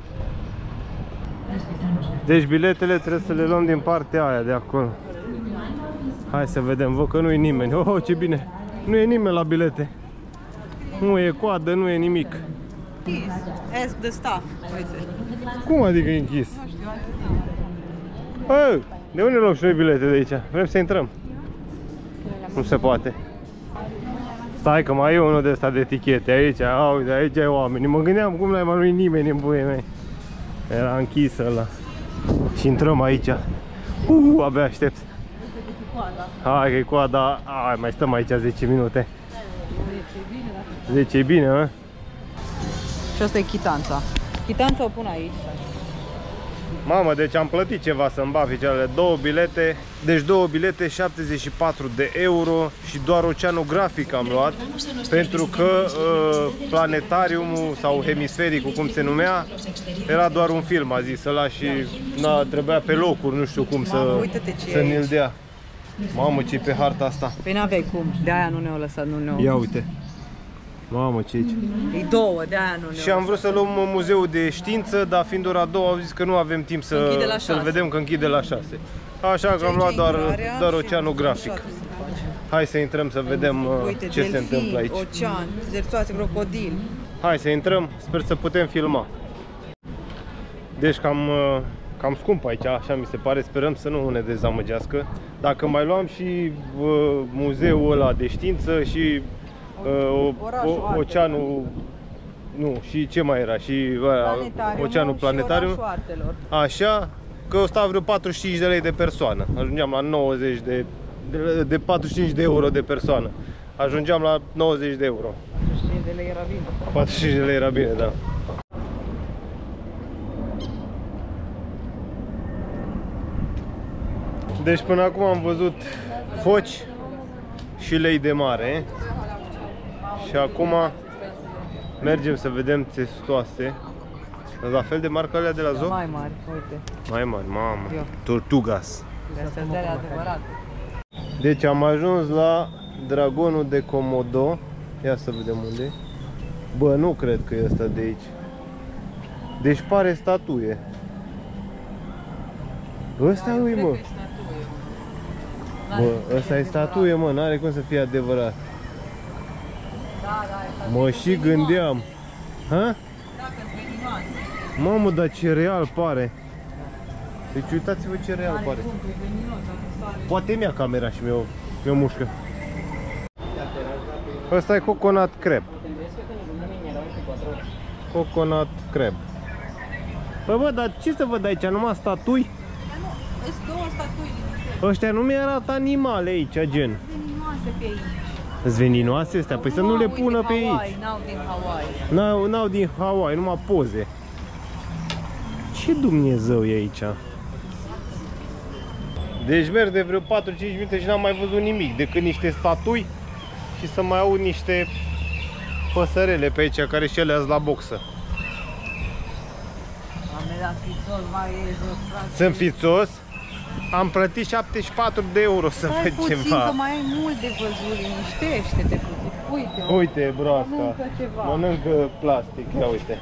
A: Deci biletele trebuie să le luăm din partea aia de acolo. Hai să vedem, văd că nu e nimeni. Oh, ce bine! Nu e nimeni la bilete. Nu e coadă, nu e nimic.
B: Ask the staff. Uite.
A: Cum adică e închis?
B: Nu știu, atât.
A: Hey, de unde luăm și noi bilete de aici? Vrem să intrăm. Nu se poate. Stai că mai e unul de ăsta de etichete aici. A, uite, aici e oameni. Mă gândeam cum n-ai mai nu nimeni în buie mei. Era închis ăla. Și intrăm aici. Uh, abia aștept. Hai că e coada. Hai, mai stăm aici zece minute. zece e bine, mă?
B: Și asta e chitanța. Chitanța o pun aici.
A: Mamă, deci am plătit ceva să-mi bag picioarele. Două bilete, deci două bilete, șaptezeci și patru de euro și doar oceanografic am luat. Pentru că uh, planetariumul sau hemisfericul, cum se numea, era doar un film, a zis ăla și na, trebuia pe locuri, nu știu cum să,
B: Mamă, uite-te ce
A: să
B: e
A: ne-l
B: aici.
A: dea. Mamă, ce pe harta asta.
B: Păi n-aveai cum, de aia nu ne-au lăsat, nu ne-au...
A: Ia uite. Mamă, ce aici.
B: E două, de aia nu ne-au
A: Și am vrut să luăm un muzeu de știință, dar fiind ora două au zis că nu avem timp să,
B: Închide la
A: să-l
B: șase.
A: vedem, că închide la șase. Așa că am luat doar, doar oceanografic. Hai să intrăm să vedem uh,
B: Uite,
A: ce
B: delfini,
A: se întâmplă aici.
B: ocean, zerțoase, crocodil.
A: Hai să intrăm, sper să putem filma. Deci cam, uh, cam scump aici, așa mi se pare, sperăm să nu ne dezamăgească. Dacă mai luam și uh, muzeul ăla de știință și uh, o, o, oceanul, nu, și ce mai era, și uh, oceanul planetariu, așa, că o sta vreo patruzeci și cinci de lei de persoană. Ajungeam la nouăzeci de, de, de patruzeci și cinci de euro de persoană. Ajungeam la nouăzeci de euro.
B: patruzeci și cinci de lei era bine.
A: patruzeci și cinci de lei era bine, da. Deci până acum am văzut foci și lei de mare. Și acum mergem să vedem țestoase. La fel de mari ca alea de la zoo?
B: Mai mari, uite.
A: Mai mari, mamă.
B: Eu.
A: Tortugas.
B: Astea de adevărate.
A: Deci am ajuns la dragonul de Komodo. Ia să vedem unde e. Bă, nu cred că e ăsta de aici. Deci pare statuie. Ăsta
B: Da,
A: e, mă. Bă, ăsta e statuie, mă, n-are cum să fie adevărat.
B: Da, da,
A: Mă și gândeam. Ha?
B: Dacă-s veninoase.
A: Mamă, dar ce real pare. Deci uitați-vă ce real pare. Poate mi-a camera și mi-o mi-o mușcă. Ăsta e coconut crab. Coconut crab. Păi bă, dar ce să văd aici? Numai statui?
B: Sunt două statui.
A: Ăștia nu mi-arată animale aici, gen.
B: Veninoase pe aici.
A: Sunt veninoase astea? Păi să nu le pună pe aici.
B: N-au din Hawaii.
A: N-au, n-au din Hawaii, numai poze. Ce Dumnezeu e aici? Deci merg de vreo patru-cinci minute și n-am mai văzut nimic decât niște statui și să mai aud niște păsărele pe aici care și ele azi la boxă. Sunt fițos? Am plătit șaptezeci și patru de euro să
B: Stai
A: văd
B: puțin,
A: ceva.
B: că mai ai mult de văzut, liniștește-te puțin. Uite,
A: Uite, broasca.
B: Mănâncă ceva.
A: Mănâncă plastic, ia uite.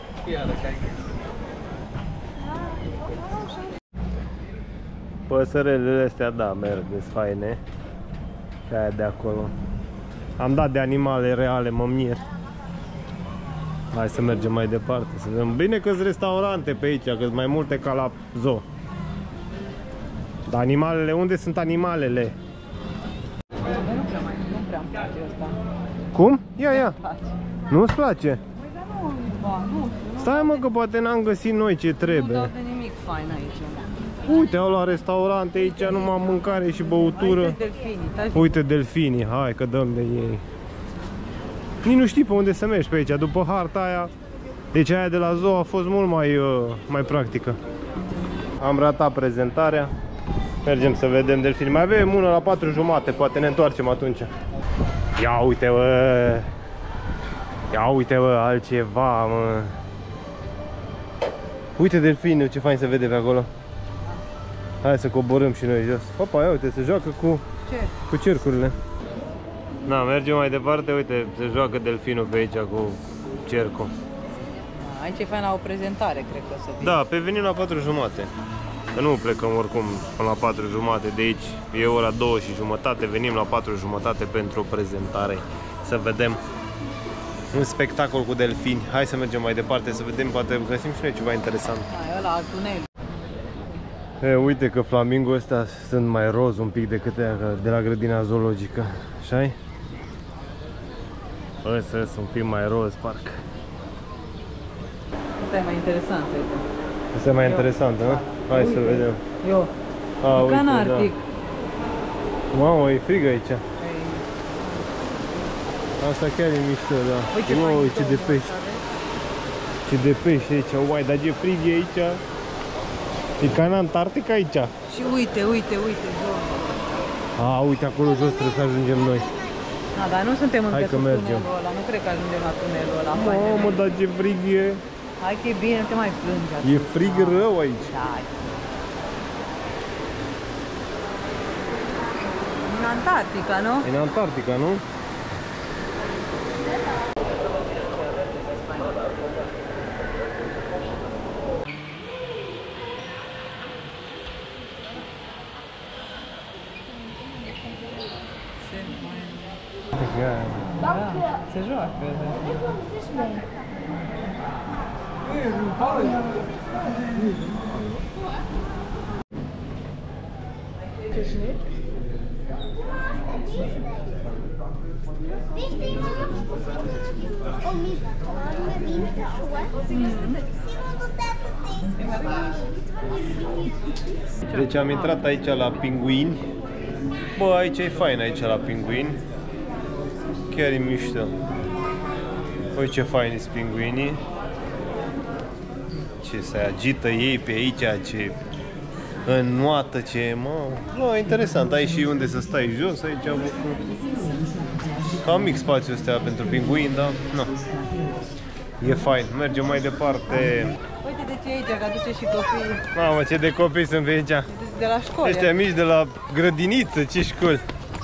A: Păsărelele astea, da, merg, sunt faine. Și aia de acolo. Am dat de animale reale, mă mir. Hai să mergem mai departe, să vedem. Bine că sunt restaurante pe aici, că sunt mai multe ca la zoo. Dar animalele, unde sunt animalele?
B: Nu prea mai, nu prea îmi place ăsta.
A: Cum? Ia, ia. Nu-ți place?
B: Păi, dar nu, ba, nu știu.
A: Stai mă că poate n-am găsit noi ce
B: Nu
A: trebuie.
B: dau de nimic fain aici.
A: Uite, au la restaurante aici numai mâncare și băutură.
B: Uite delfinii, stai.
A: Uite delfinii, hai că dăm de ei. Nici nu știi pe unde să mergi pe aici, după harta aia. Deci aia de la zoo a fost mult mai, uh, mai practică. Am ratat prezentarea. Mergem să vedem delfini. Mai avem una la patru jumate, poate ne întoarcem atunci. Ia uite, bă! Ia uite, bă, altceva, mă! Uite delfinul, ce fain se vede pe acolo. Hai să coborâm și noi jos. Opa, ia uite, se joacă cu,
B: Ce?
A: cu cercurile. Na, mergem mai departe, uite, se joacă delfinul pe aici cu cercul.
B: Aici e fain la o prezentare, cred că o să fie.
A: Da, pe venim la patru jumate. Că nu plecăm oricum până la patru jumate de aici. E ora două și jumătate, venim la patru jumătate pentru o prezentare. Să vedem un spectacol cu delfini. Hai să mergem mai departe, să vedem, poate găsim și noi ceva interesant.
B: Da, e ăla al tunelului.
A: E, uite că flamingul ăsta sunt mai roz un pic decât aia de la grădina zoologică, așa-i? Ăsta sunt un pic mai roz, parcă.
B: Asta e mai interesant, uite.
A: Asta e mai
B: Eu.
A: interesant, nu? Hai
B: Uite.
A: să vedem.
B: Eu.
A: A,
B: Ca în
A: uite,
B: Arctic.
A: da. Mamă, e frig aici. Asta chiar e mișto, da.
B: Uite,
A: Wow,
B: fain
A: ce de
B: domnul
A: pești.
B: ăsta, vezi?
A: Ce de pești aici, uai, dar ce frig e aici. E ca în Antarctica aici.
B: Și uite, uite, uite, jos.
A: A, uite, acolo jos trebuie să ajungem noi.
B: Da, dar nu suntem încă
A: Hai că
B: sub
A: mergem.
B: tunelul ăla, nu cred că ajungem la tunelul ăla.
A: Mamă, dar ce frig e.
B: Hai că e bine, nu te mai plângi
A: E
B: atunci.
A: frig
B: Da.
A: rău aici.
B: Da. În Antarctica, nu?
A: În Antarctica, nu?
B: Da, se joacă.
A: Deci am intrat aici la Pinguini. Bă, aici e fain, aici la Pinguini. Chiar e mișto. Uite ce fain sunt pinguinii. Ce se agită ei pe aici, ce înnoată, ce... Mă, mă, interesant. Ai și unde să stai jos, aici am cam mic spațiul ăsta pentru pinguini, dar nu. E fain. Mergem mai departe.
B: Uite de ce e aici, că aduce și copii.
A: Mamă, ce de copii sunt pe aici.
B: De la școală.
A: Ăștia mici de la grădiniță, ce școli.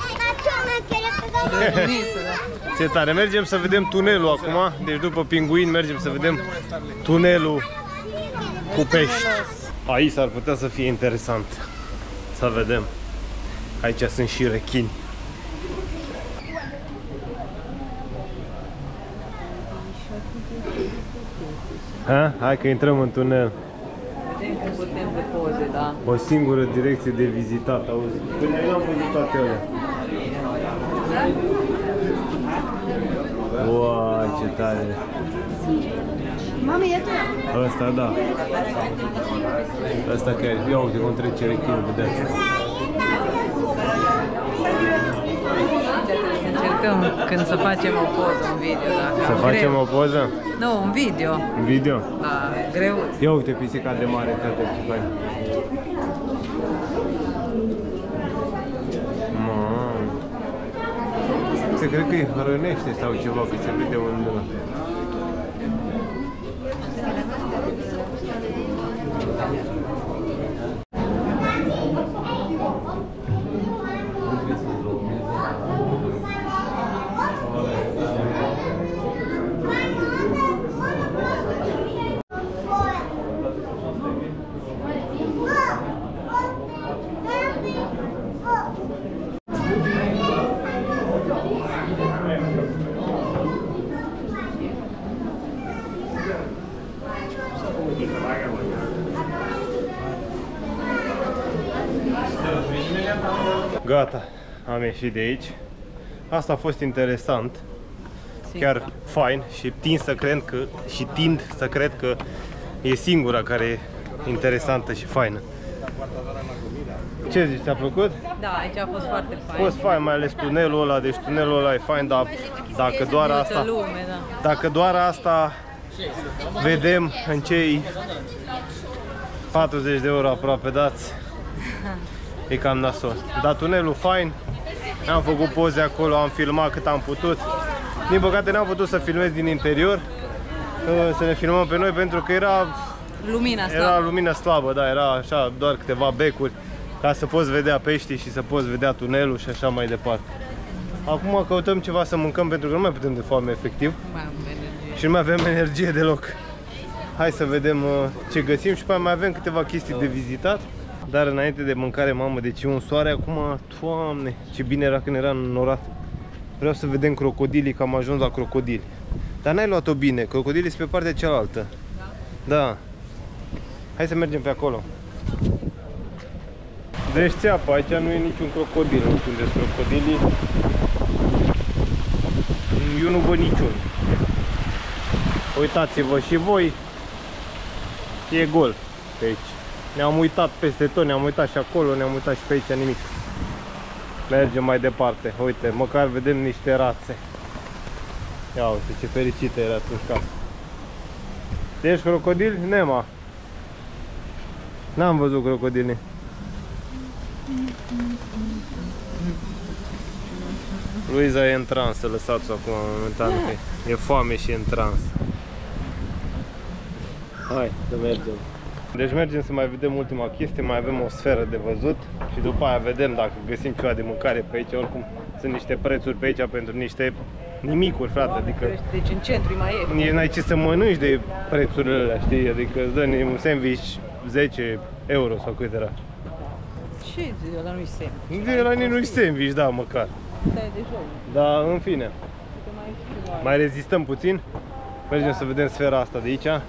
B: Grădiniță, da.
A: Ce tare. Mergem să vedem tunelul acum. Deci după pinguini mergem să vedem tunelul cu pești. Aici s-ar putea să fie interesant. Să vedem. Aici sunt și rechini. Ha? Hai că intrăm în tunel.
B: Vedem că putem pe poze, da.
A: O singură direcție de vizitat, auzi. Până eu n-am văzut toate alea. Uai, ce tare.
D: Mami, iată.
A: Ăsta, da. Ăsta chiar. Ia uite cum trece rechinul, vedeți.
B: Încercăm când să facem o poză, un video, dacă
A: Să facem
B: greu.
A: o poză?
B: Nu, un video.
A: Un video?
B: Da, greu.
A: Ia uite pisica de mare, frate, ce fain. Mamă. Se cred că îi hrănește sau ceva, că se vede undeva. Gata, am ieșit de aici. Asta a fost interesant. Chiar fain și tind să cred că și tind să cred că e singura care e interesantă și faină. Ce zici, ți-a plăcut?
B: Da, aici a fost foarte fain.
A: A fost fain, mai ales tunelul ăla, deci tunelul ăla e fain, dar dacă doar asta,
B: lume, da.
A: dacă doar asta vedem în cei patruzeci de euro aproape dați, e cam nasol. Dar tunelul fain, am făcut poze acolo, am filmat cât am putut. Din păcate n-am putut să filmez din interior, să ne filmăm pe noi pentru că era
B: Lumina slabă.
A: Era lumină slabă, da, era așa doar câteva becuri ca să poți vedea peștii și să poți vedea tunelul și așa mai departe. Acum căutăm ceva să mâncăm pentru că nu mai putem de foame efectiv.
B: Mai am energie.
A: Și nu mai avem energie deloc. Hai să vedem ce găsim și mai avem câteva chestii de vizitat. Dar înainte de mâncare, mamă, deci e un soare acum, Doamne, ce bine era când era înnorat. Vreau să vedem crocodilii, că am ajuns la crocodili. Dar n-ai luat-o bine, crocodilii sunt pe partea cealaltă. Da. Hai să mergem pe acolo. Deci țeapă, aici nu e niciun crocodil, nu știu unde sunt crocodilii. Eu nu văd niciun. Uitați-vă și voi. E gol pe aici. Ne-am uitat peste tot, ne-am uitat și acolo, ne-am uitat și pe aici, nimic. Mergem mai departe. Uite, măcar vedem niște rațe. Ia uite ce fericită era țușca. Ești crocodil? Nema. N-am văzut crocodile. Luiza e în trans, să lăsați-o acum momentan, că e foame și e în trans. Hai, să mergem. Deci mergem să mai vedem ultima chestie, mai avem o sferă de văzut și după aia vedem dacă găsim ceva de mâncare pe aici. Oricum sunt niște prețuri pe aici pentru niște nimicuri, frate, adică
B: Deci în centru e mai ieftin.
A: nici n-ai ce să mănânci de prețurile alea, știi? Adică îți dă un sandwich zece euro sau cât era.
B: Ce? Ăla nu-i semn.
A: De la nici nu-i sandwich, da, măcar.
B: Asta e de joc.
A: Dar în fine,
B: Uite, mai e și ceva.
A: mai rezistăm puțin. Mergem să vedem sfera asta de aici.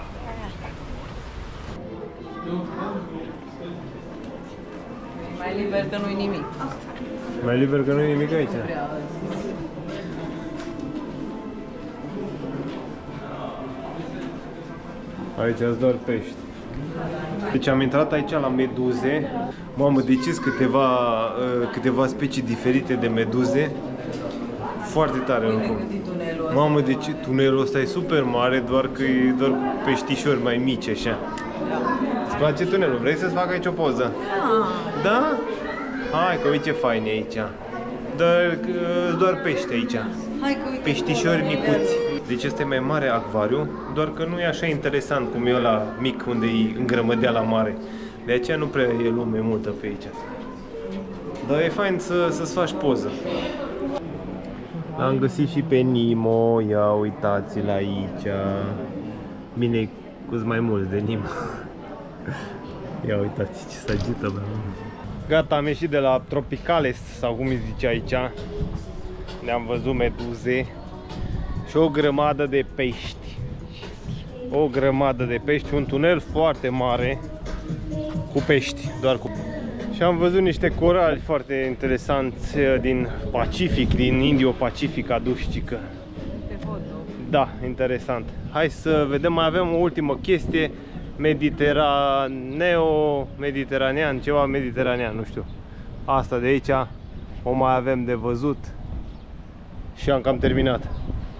B: Mai liber că nu-i nimic.
A: Mai liber că nu e nimic aici. Aici sunt doar pești. Deci am intrat aici la meduze. Mamă, decis câteva, câteva specii diferite de meduze. Foarte tare. Mamă, deci tunelul ăsta e super mare, doar că e doar cu peștișori mai mici așa. Îți place tunelul? Vrei să-ți fac aici o poză? Da? Da? Hai că uite ce fain e aici. Doar, doar pește aici.
B: Hai că uite.
A: Peștișori micuți. Deci este mai mare acvariu, doar că nu e așa interesant cum e ăla mic unde e îngrămădeala mare. De aceea nu prea e lume multă pe aici. Dar e fain să, să-ți faci poză. L-am găsit și pe Nemo, ia uitați-l aici. Bine, cu mai mulți de Nemo. Ia uitați ce se agită, bă. Gata, am ieșit de la Tropicales, sau cum îi zice aici. Ne-am văzut meduze și o grămadă de pești. O grămadă de pești, un tunel foarte mare cu pești, doar cu. Și am văzut niște corali foarte interesanți din Pacific, din Indo-Pacific adușcică. Da, interesant. Hai să vedem, mai avem o ultimă chestie. Mediteraneo, mediteranean, ceva mediteranean, nu știu. Asta de aici o mai avem de văzut. Și am cam terminat.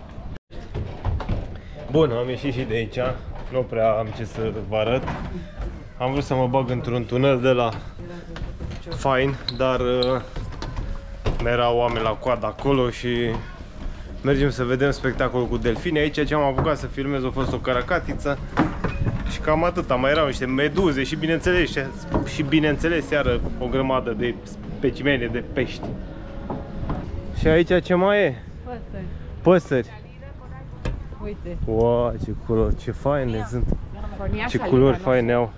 A: Bun, am ieșit și de aici. Nu prea am ce să vă arăt. Am vrut să mă bag într-un tunel de la fain, dar uh, erau oameni la coadă acolo și mergem să vedem spectacolul cu delfini. Aici ce am apucat să filmez a fost o caracatiță și cam atâta. Mai erau niște meduze și bineînțeles, și bineînțeles iară o grămadă de specimene de pești. Și aici ce mai e?
B: Păsări.
A: Păsări.
B: Uite.
A: Wow, ce culori, ce faine sunt. Ce culori faine au.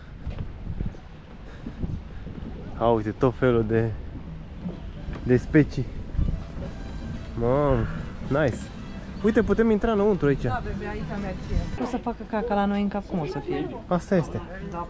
A: A, uite, tot felul de de specii. Mamă, nice. Uite, putem intra înăuntru aici.
B: Da, bebe, aici merge. O să facă caca la noi în cap, cum o să fie?
A: Asta este.
B: Da,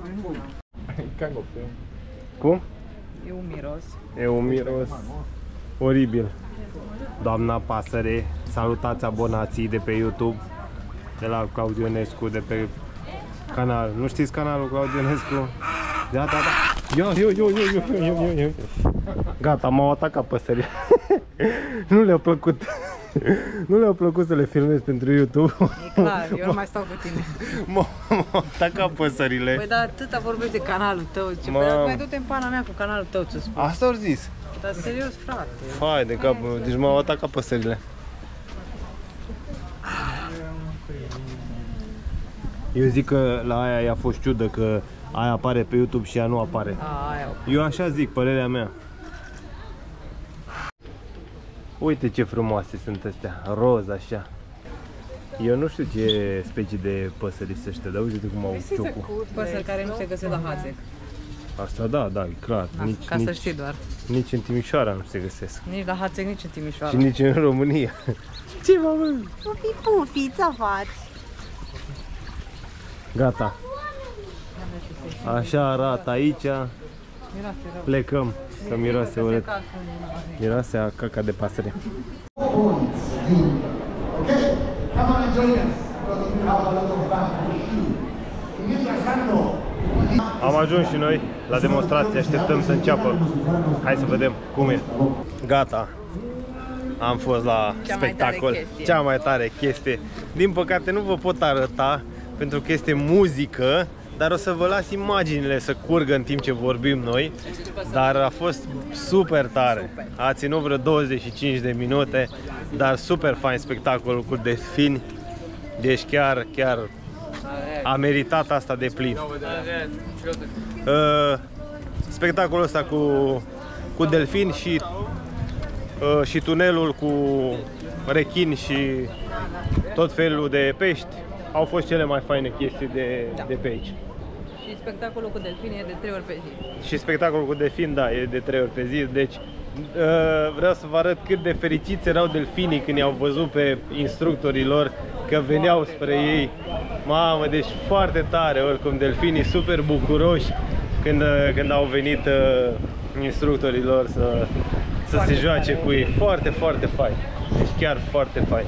A: Cum?
B: e un miros.
A: E un miros oribil. Doamna Pasăre, salutați abonații de pe YouTube, de la Claudionescu, de pe canal. Nu știți canalul Claudionescu? Da, da, da. Ia, ia, ia, ia, ia, ia, ia. Gata, m-au atacat păsările. Nu le-a plăcut. Nu le-a plăcut să le filmez pentru YouTube.
B: E clar, eu nu mai stau cu tine.
A: M-au atacat păsările.
B: Păi dar atâta vorbești de canalul tău. Ce
A: Mă...
B: păi, mai du-te în pana mea cu canalul tău, ce spun.
A: Asta au zis.
B: Dar serios, frate.
A: Fai de cap, deci m-au atacat păsările. Eu zic că la aia i-a fost ciudă că aia apare pe YouTube și ea nu apare.
B: A, aia.
A: Eu așa zic, părerea mea. Uite ce frumoase sunt astea, roz așa. Eu nu știu ce specii de păsări sunt ăștia, dar uite cum au ciocul.
B: Păsări care nu se găsesc la Hațec.
A: Asta da, da, e clar. Nici,
B: Ca
A: nici,
B: să știi doar.
A: Nici în Timișoara nu se găsesc.
B: Nici la Hațec, nici în Timișoara.
A: Și nici în România. Ce mă,
B: Pufi, pufi, ce faci?
A: Gata. Așa arată aici. Plecăm, că miroase urât. Miroase a caca de pasăre. Am ajuns și noi la demonstrație, așteptăm să înceapă. Hai să vedem cum e. Gata. Am fost la
B: Cea mai
A: spectacol.
B: tare chestie.
A: Cea mai tare chestie. Din păcate nu vă pot arăta pentru că este muzică, dar o să vă las imaginile să curgă în timp ce vorbim noi. Dar a fost super tare. A ținut vreo douăzeci și cinci de minute, dar super fain spectacolul cu delfini. Deci chiar, chiar a meritat asta de plin. Uh, spectacolul ăsta cu, cu delfini și, uh, și tunelul cu rechini și tot felul de pești au fost cele mai faine chestii de,
B: Da.
A: de pe aici.
B: Și spectacolul cu delfini e de trei ori pe zi.
A: Și spectacolul cu delfini, da, e de trei ori pe zi, deci vreau să vă arăt cât de fericiți erau delfinii când i-au văzut pe instructorii lor că veneau spre ei. Mamă, deci foarte tare, oricum, delfinii super bucuroși când, când au venit uh, instructorii lor să, să se joace cu ei. Foarte, foarte fain. Deci chiar foarte fain.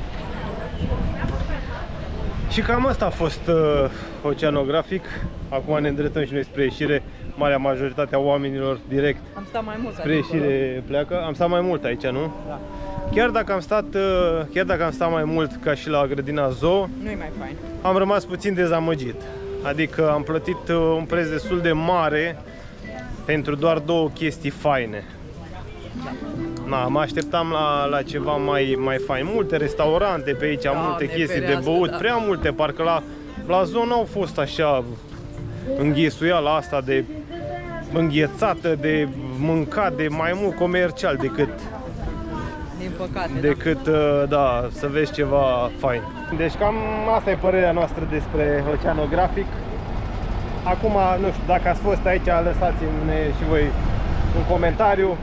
A: Și cam asta a fost uh, oceanografic. Acum ne îndreptăm și noi spre ieșire. Marea majoritate a oamenilor direct
B: am stat mai mult
A: spre ieșire pleacă. Am stat mai mult aici, nu?
B: Da.
A: Chiar dacă am stat, uh, chiar dacă am stat mai mult ca și la grădina zoo,
B: nu-i mai fain.
A: Am rămas puțin dezamăgit. Adică am plătit uh, un preț destul de mare pentru doar două chestii faine. Na, mă așteptam la, la ceva mai, mai fain. Multe restaurante pe aici, da, multe chestii de băut, da. Prea multe. Parcă la, la zonă au fost așa înghesuiala asta de înghețată, de mâncat, de mai mult comercial decât
B: din păcate,
A: decât, da. Da, să vezi ceva fain. Deci cam asta e părerea noastră despre oceanografic. Acum, nu știu, dacă ați fost aici, lăsați-mi și voi un comentariu.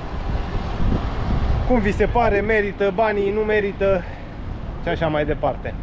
A: Cum vi se pare, merită banii, nu merită și așa mai departe.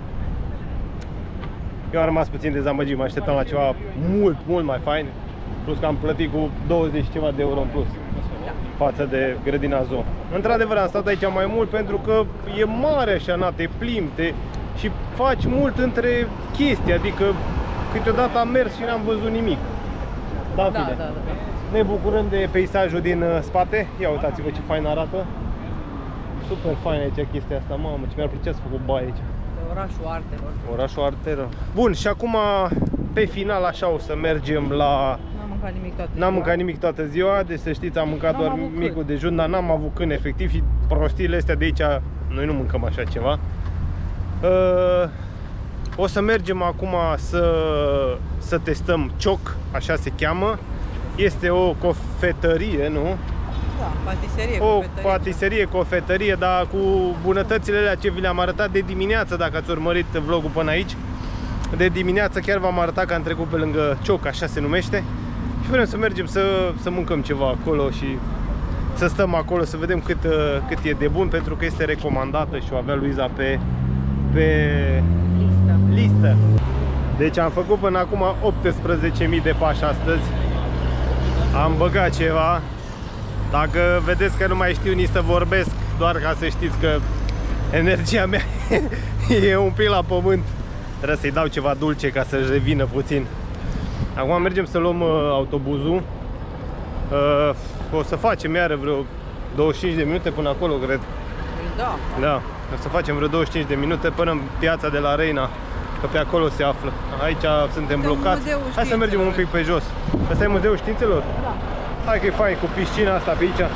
A: Eu am rămas puțin dezamăgit, mă așteptam la ceva mult, mult mai fain. Plus că am plătit cu douăzeci ceva de euro în plus față de grădina zoo. Într-adevăr am stat aici mai mult pentru că e mare așa, na, te plimbi te, și faci mult între chestii, adică câteodată am mers și n-am văzut nimic. Da,
B: da, da, da.
A: Ne bucurăm de peisajul din spate. Ia uitați-vă ce fain arată. Super fain aici chestia asta, mamă, ce mi-ar plăcea să fac o baie aici.
B: Orașul artelor.
A: Orașul artelor. Bun, și acum pe final așa o să mergem la...
B: N-am mâncat nimic toată ziua.
A: N-am mâncat nimic toată ziua, deci să știți, am mâncat doar micul dejun, dar n-am avut când efectiv și prostiile astea de aici, noi nu mâncăm așa ceva. Uh, o să mergem acum să, să testăm cioc, așa se cheamă. Este o cofetărie, nu?
B: Da, patiserie,
A: o
B: cofetărie.
A: patiserie, cofetărie, dar cu bunătățile alea ce vi le-am arătat de dimineață, dacă ați urmărit vlogul până aici. De dimineață chiar v-am arătat că am trecut pe lângă cioc, așa se numește. Și vrem să mergem să, să mâncăm ceva acolo și să stăm acolo, să vedem cât, cât e de bun, pentru că este recomandată și o avea Luiza pe, pe
B: listă.
A: listă. Deci am făcut până acum optsprezece mii de pași astăzi. Am băgat ceva. Dacă vedeți că nu mai știu nici să vorbesc, doar ca să știți că energia mea e un pic la pământ, trebuie să-i dau ceva dulce ca să-și revină puțin. Acum mergem să luăm uh, autobuzul. Uh, o să facem iară vreo douăzeci și cinci de minute până acolo, cred.
B: Da.
A: Da, o să facem vreo douăzeci și cinci de minute până în piața de la Reina, că pe acolo se află. Aici suntem blocați. Hai să mergem un pic pe jos. Ăsta e Muzeul Științelor?
B: Da.
A: Hai că e fain cu piscina asta pe aici.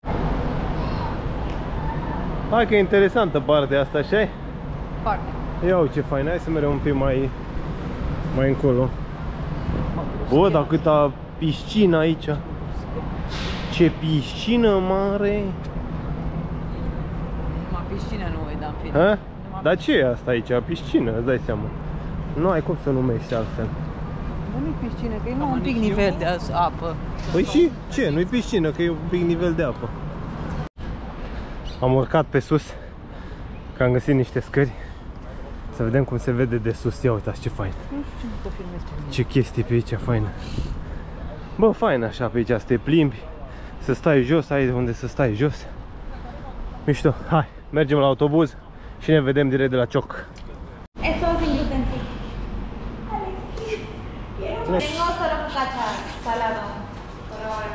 A: Hai că e interesantă partea asta, așa-i?
B: Foarte.
A: Ia ce fain, hai să mergem un pic mai, mai încolo. Bă, dar câta piscină aici. Ce piscină mare.
B: Numai piscină nu voi da în film.
A: Ha? Dar ce e asta aici? Piscină, îți dai seama. Nu ai cum să numești altfel.
B: Nu-i piscină, că e numai un pic nivel de apă.
A: Păi și ce? Nu-i piscină, că e un pic nivel de apă. Am urcat pe sus, că am găsit niște scări. Să vedem cum se vede de sus. Ia uitați ce fain.
B: Nu știu ce să filmez pe mine.
A: Ce chestii pe aici faină. Bă, fain așa pe aici, să te plimbi, să stai jos, ai unde să stai jos. Mișto, hai, mergem la autobuz și ne vedem direct de la cioc.
E: Eso sin gluten free. Tengo solo focaccia salado por ahora.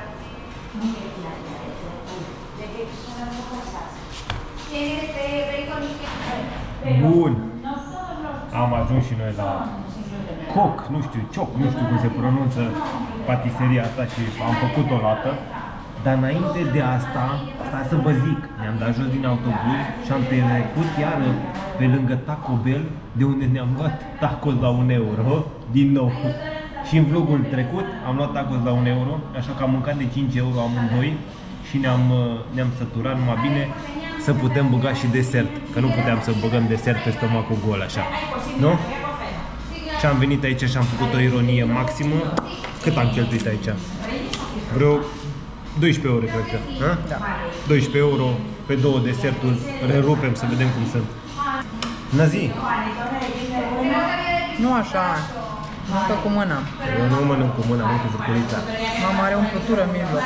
E: ¿Tienes de bacon y queso?
A: Bun! Am ajuns și noi la coc, nu știu, cioc, nu știu cum se pronunță patiseria asta și am făcut o lată. Dar înainte de asta, stai să vă zic, ne-am dat jos din autobuz și am trecut iară pe lângă Taco Bell, de unde ne-am luat tacos la un euro, din nou. Și în vlogul trecut am luat tacos la un euro, așa că am mâncat de cinci euro amândoi și ne-am ne-am săturat numai bine să putem băga și desert, că nu puteam să băgăm desert pe stomacul gol așa, nu? Și am venit aici și am făcut o ironie maximă. Cât am cheltuit aici? Vreo doisprezece euro, cred că. Ha?
B: Da.
A: doisprezece euro pe două deserturi, rerupem să vedem cum sunt. Nazi,
B: Nu așa, mâncă cu mâna.
A: eu nu mănânc cu mâna, mănânc cu furculița.
B: Mama are umplutură în mijloc.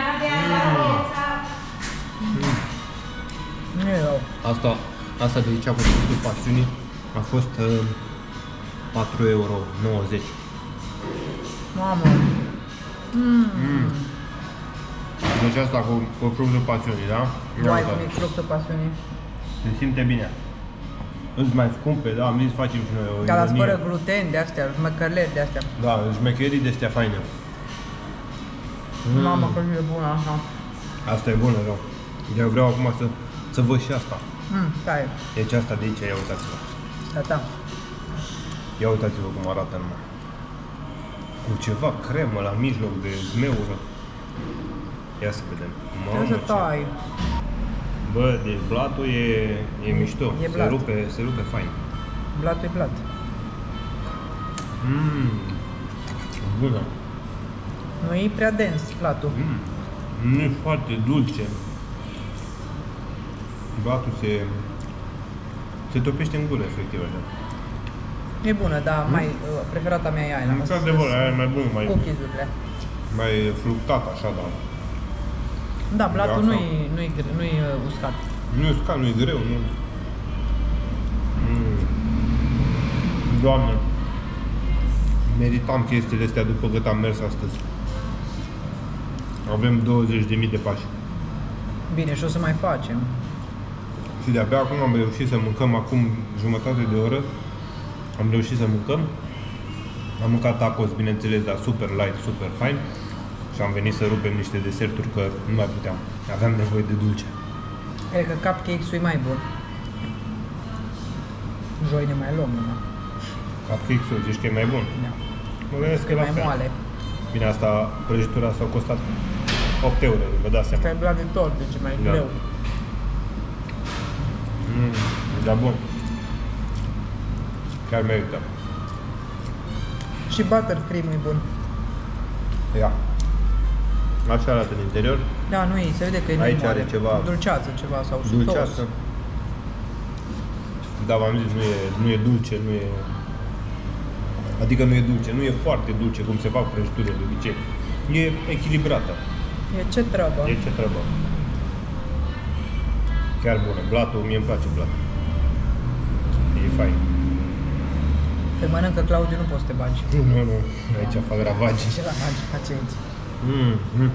B: Nu e rău.
A: Asta, asta de aici, cu fructul pasiunii, a fost uh, patru euro nouăzeci.
B: Mamă. Mm.
A: Mm. Deci asta cu, cu fructul pasiunii, da?
B: Uai, cum e fructul pasiunii.
A: Se simte bine. Îți mai scumpe, da, am zis facem și noi o
B: Dar las
A: ironie.
B: fără gluten de astea, măcărleri de astea.
A: Da, șmecherii de astea faine.
B: Mm. Mamă, că e bună așa.
A: Asta e bună, rău. Eu vreau acum să, să văd și asta.
B: Mm, stai.
A: Deci asta de aici, ia uitați-vă.
B: Da, da.
A: Ia uitați-vă cum arată numai. Cu ceva cremă la mijloc de zmeură. Ia să vedem.
B: Trebuie să
A: ce-
B: tai.
A: Bă, deci blatul e, e mișto.
B: E
A: se
B: blat.
A: rupe, se rupe fain.
B: Blatul e blat.
A: Mmm. Bună.
B: Nu e prea dens blatul.
A: Mm. Nu e foarte dulce. Blatul se se topește în gură, efectiv, așa.
B: E bună, dar mai uh, preferata mea e aia.
A: Într-adevăr, aia e mai bun, mai,
B: Cookies-urile.
A: mai fructat, așa, dar
B: Da, blatul
A: Da,
B: nu-i nu-i gre- nu-i uh, uscat.
A: nu e uscat, nu e greu, nu. Mm. Doamne, meritam chestiile astea după cât am mers astăzi. Avem douăzeci de mii de pași.
B: Bine, și o să mai facem.
A: Și de-abia acum am reușit să mâncăm, acum jumătate de oră, am reușit să mâncăm. Am mâncat tacos, bineînțeles, dar super light, super fine. Și am venit să rupem niște deserturi, că nu mai puteam. Aveam nevoie de dulce.
B: Cred că cupcakes-ul e mai bun. Joi ne mai luăm una.
A: Cupcakes-ul, zici că e mai bun?
B: Da.
A: Mă gândesc că
B: E
A: e la
B: mai
A: fel.
B: moale.
A: Bine, asta, prăjitura asta a costat opt euro, vă dați seama.
B: Că e blat de tot, deci e mai
A: Da.
B: greu.
A: Mm, da, bun. Chiar merită.
B: Și buttercream e bun.
A: Ia. Așa arată în interior.
B: Da, nu e, se vede că e
A: Aici
B: nu moale.
A: are ceva-
B: Dulceață ceva sau
A: Dulceață.
B: sos.
A: Da, v-am zis, nu e, nu e dulce, nu e... Adică nu e dulce, nu e foarte dulce cum se fac prăjiturile de obicei. E echilibrată.
B: E ce treabă.
A: E ce trebuie. Chiar bună. Blatul, mie îmi place blatul. E fain.
B: Te mănâncă Claudiu, nu poți să te bagi.
A: Nu, nu, nu. Aici fac ravagii.
B: Ce la bagi, pacienți.
A: Mm, mm.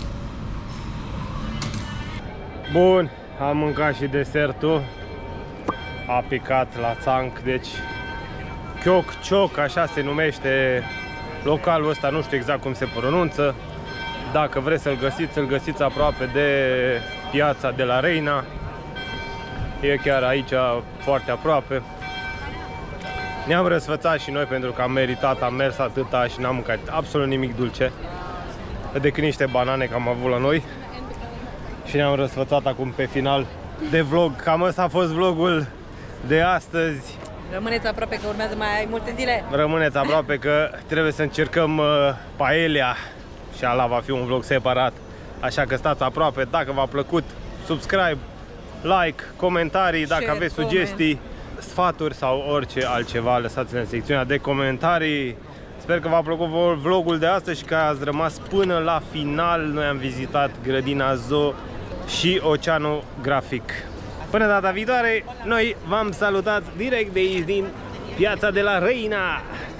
A: Bun, am mâncat și desertul. A picat la țanc, deci Chioc Cioc, așa se numește localul ăsta, nu știu exact cum se pronunță. Dacă vreți să-l găsiți, îl găsiți aproape de piața de la Reina. E chiar aici, foarte aproape. Ne-am răsfățat și noi pentru că am meritat, am mers atâta și n-am mâncat absolut nimic dulce. Decât niște banane, că am avut la noi. Și ne-am răsfățat acum pe final de vlog. Cam ăsta a fost vlogul de astăzi.
B: Rămâneți aproape că urmează mai multe zile.
A: Rămâneți aproape că trebuie să încercăm uh, paella și ala va fi un vlog separat. Așa că stați aproape. Dacă v-a plăcut, subscribe, like, comentarii, dacă
B: Share,
A: aveți sugestii, sfaturi sau orice altceva, lăsați-le în secțiunea de comentarii. Sper că v-a plăcut vlogul de astăzi și că ați rămas până la final. Noi am vizitat grădina zoo și oceanografic. Până data viitoare, noi v-am salutat direct de aici din piața de la Reina.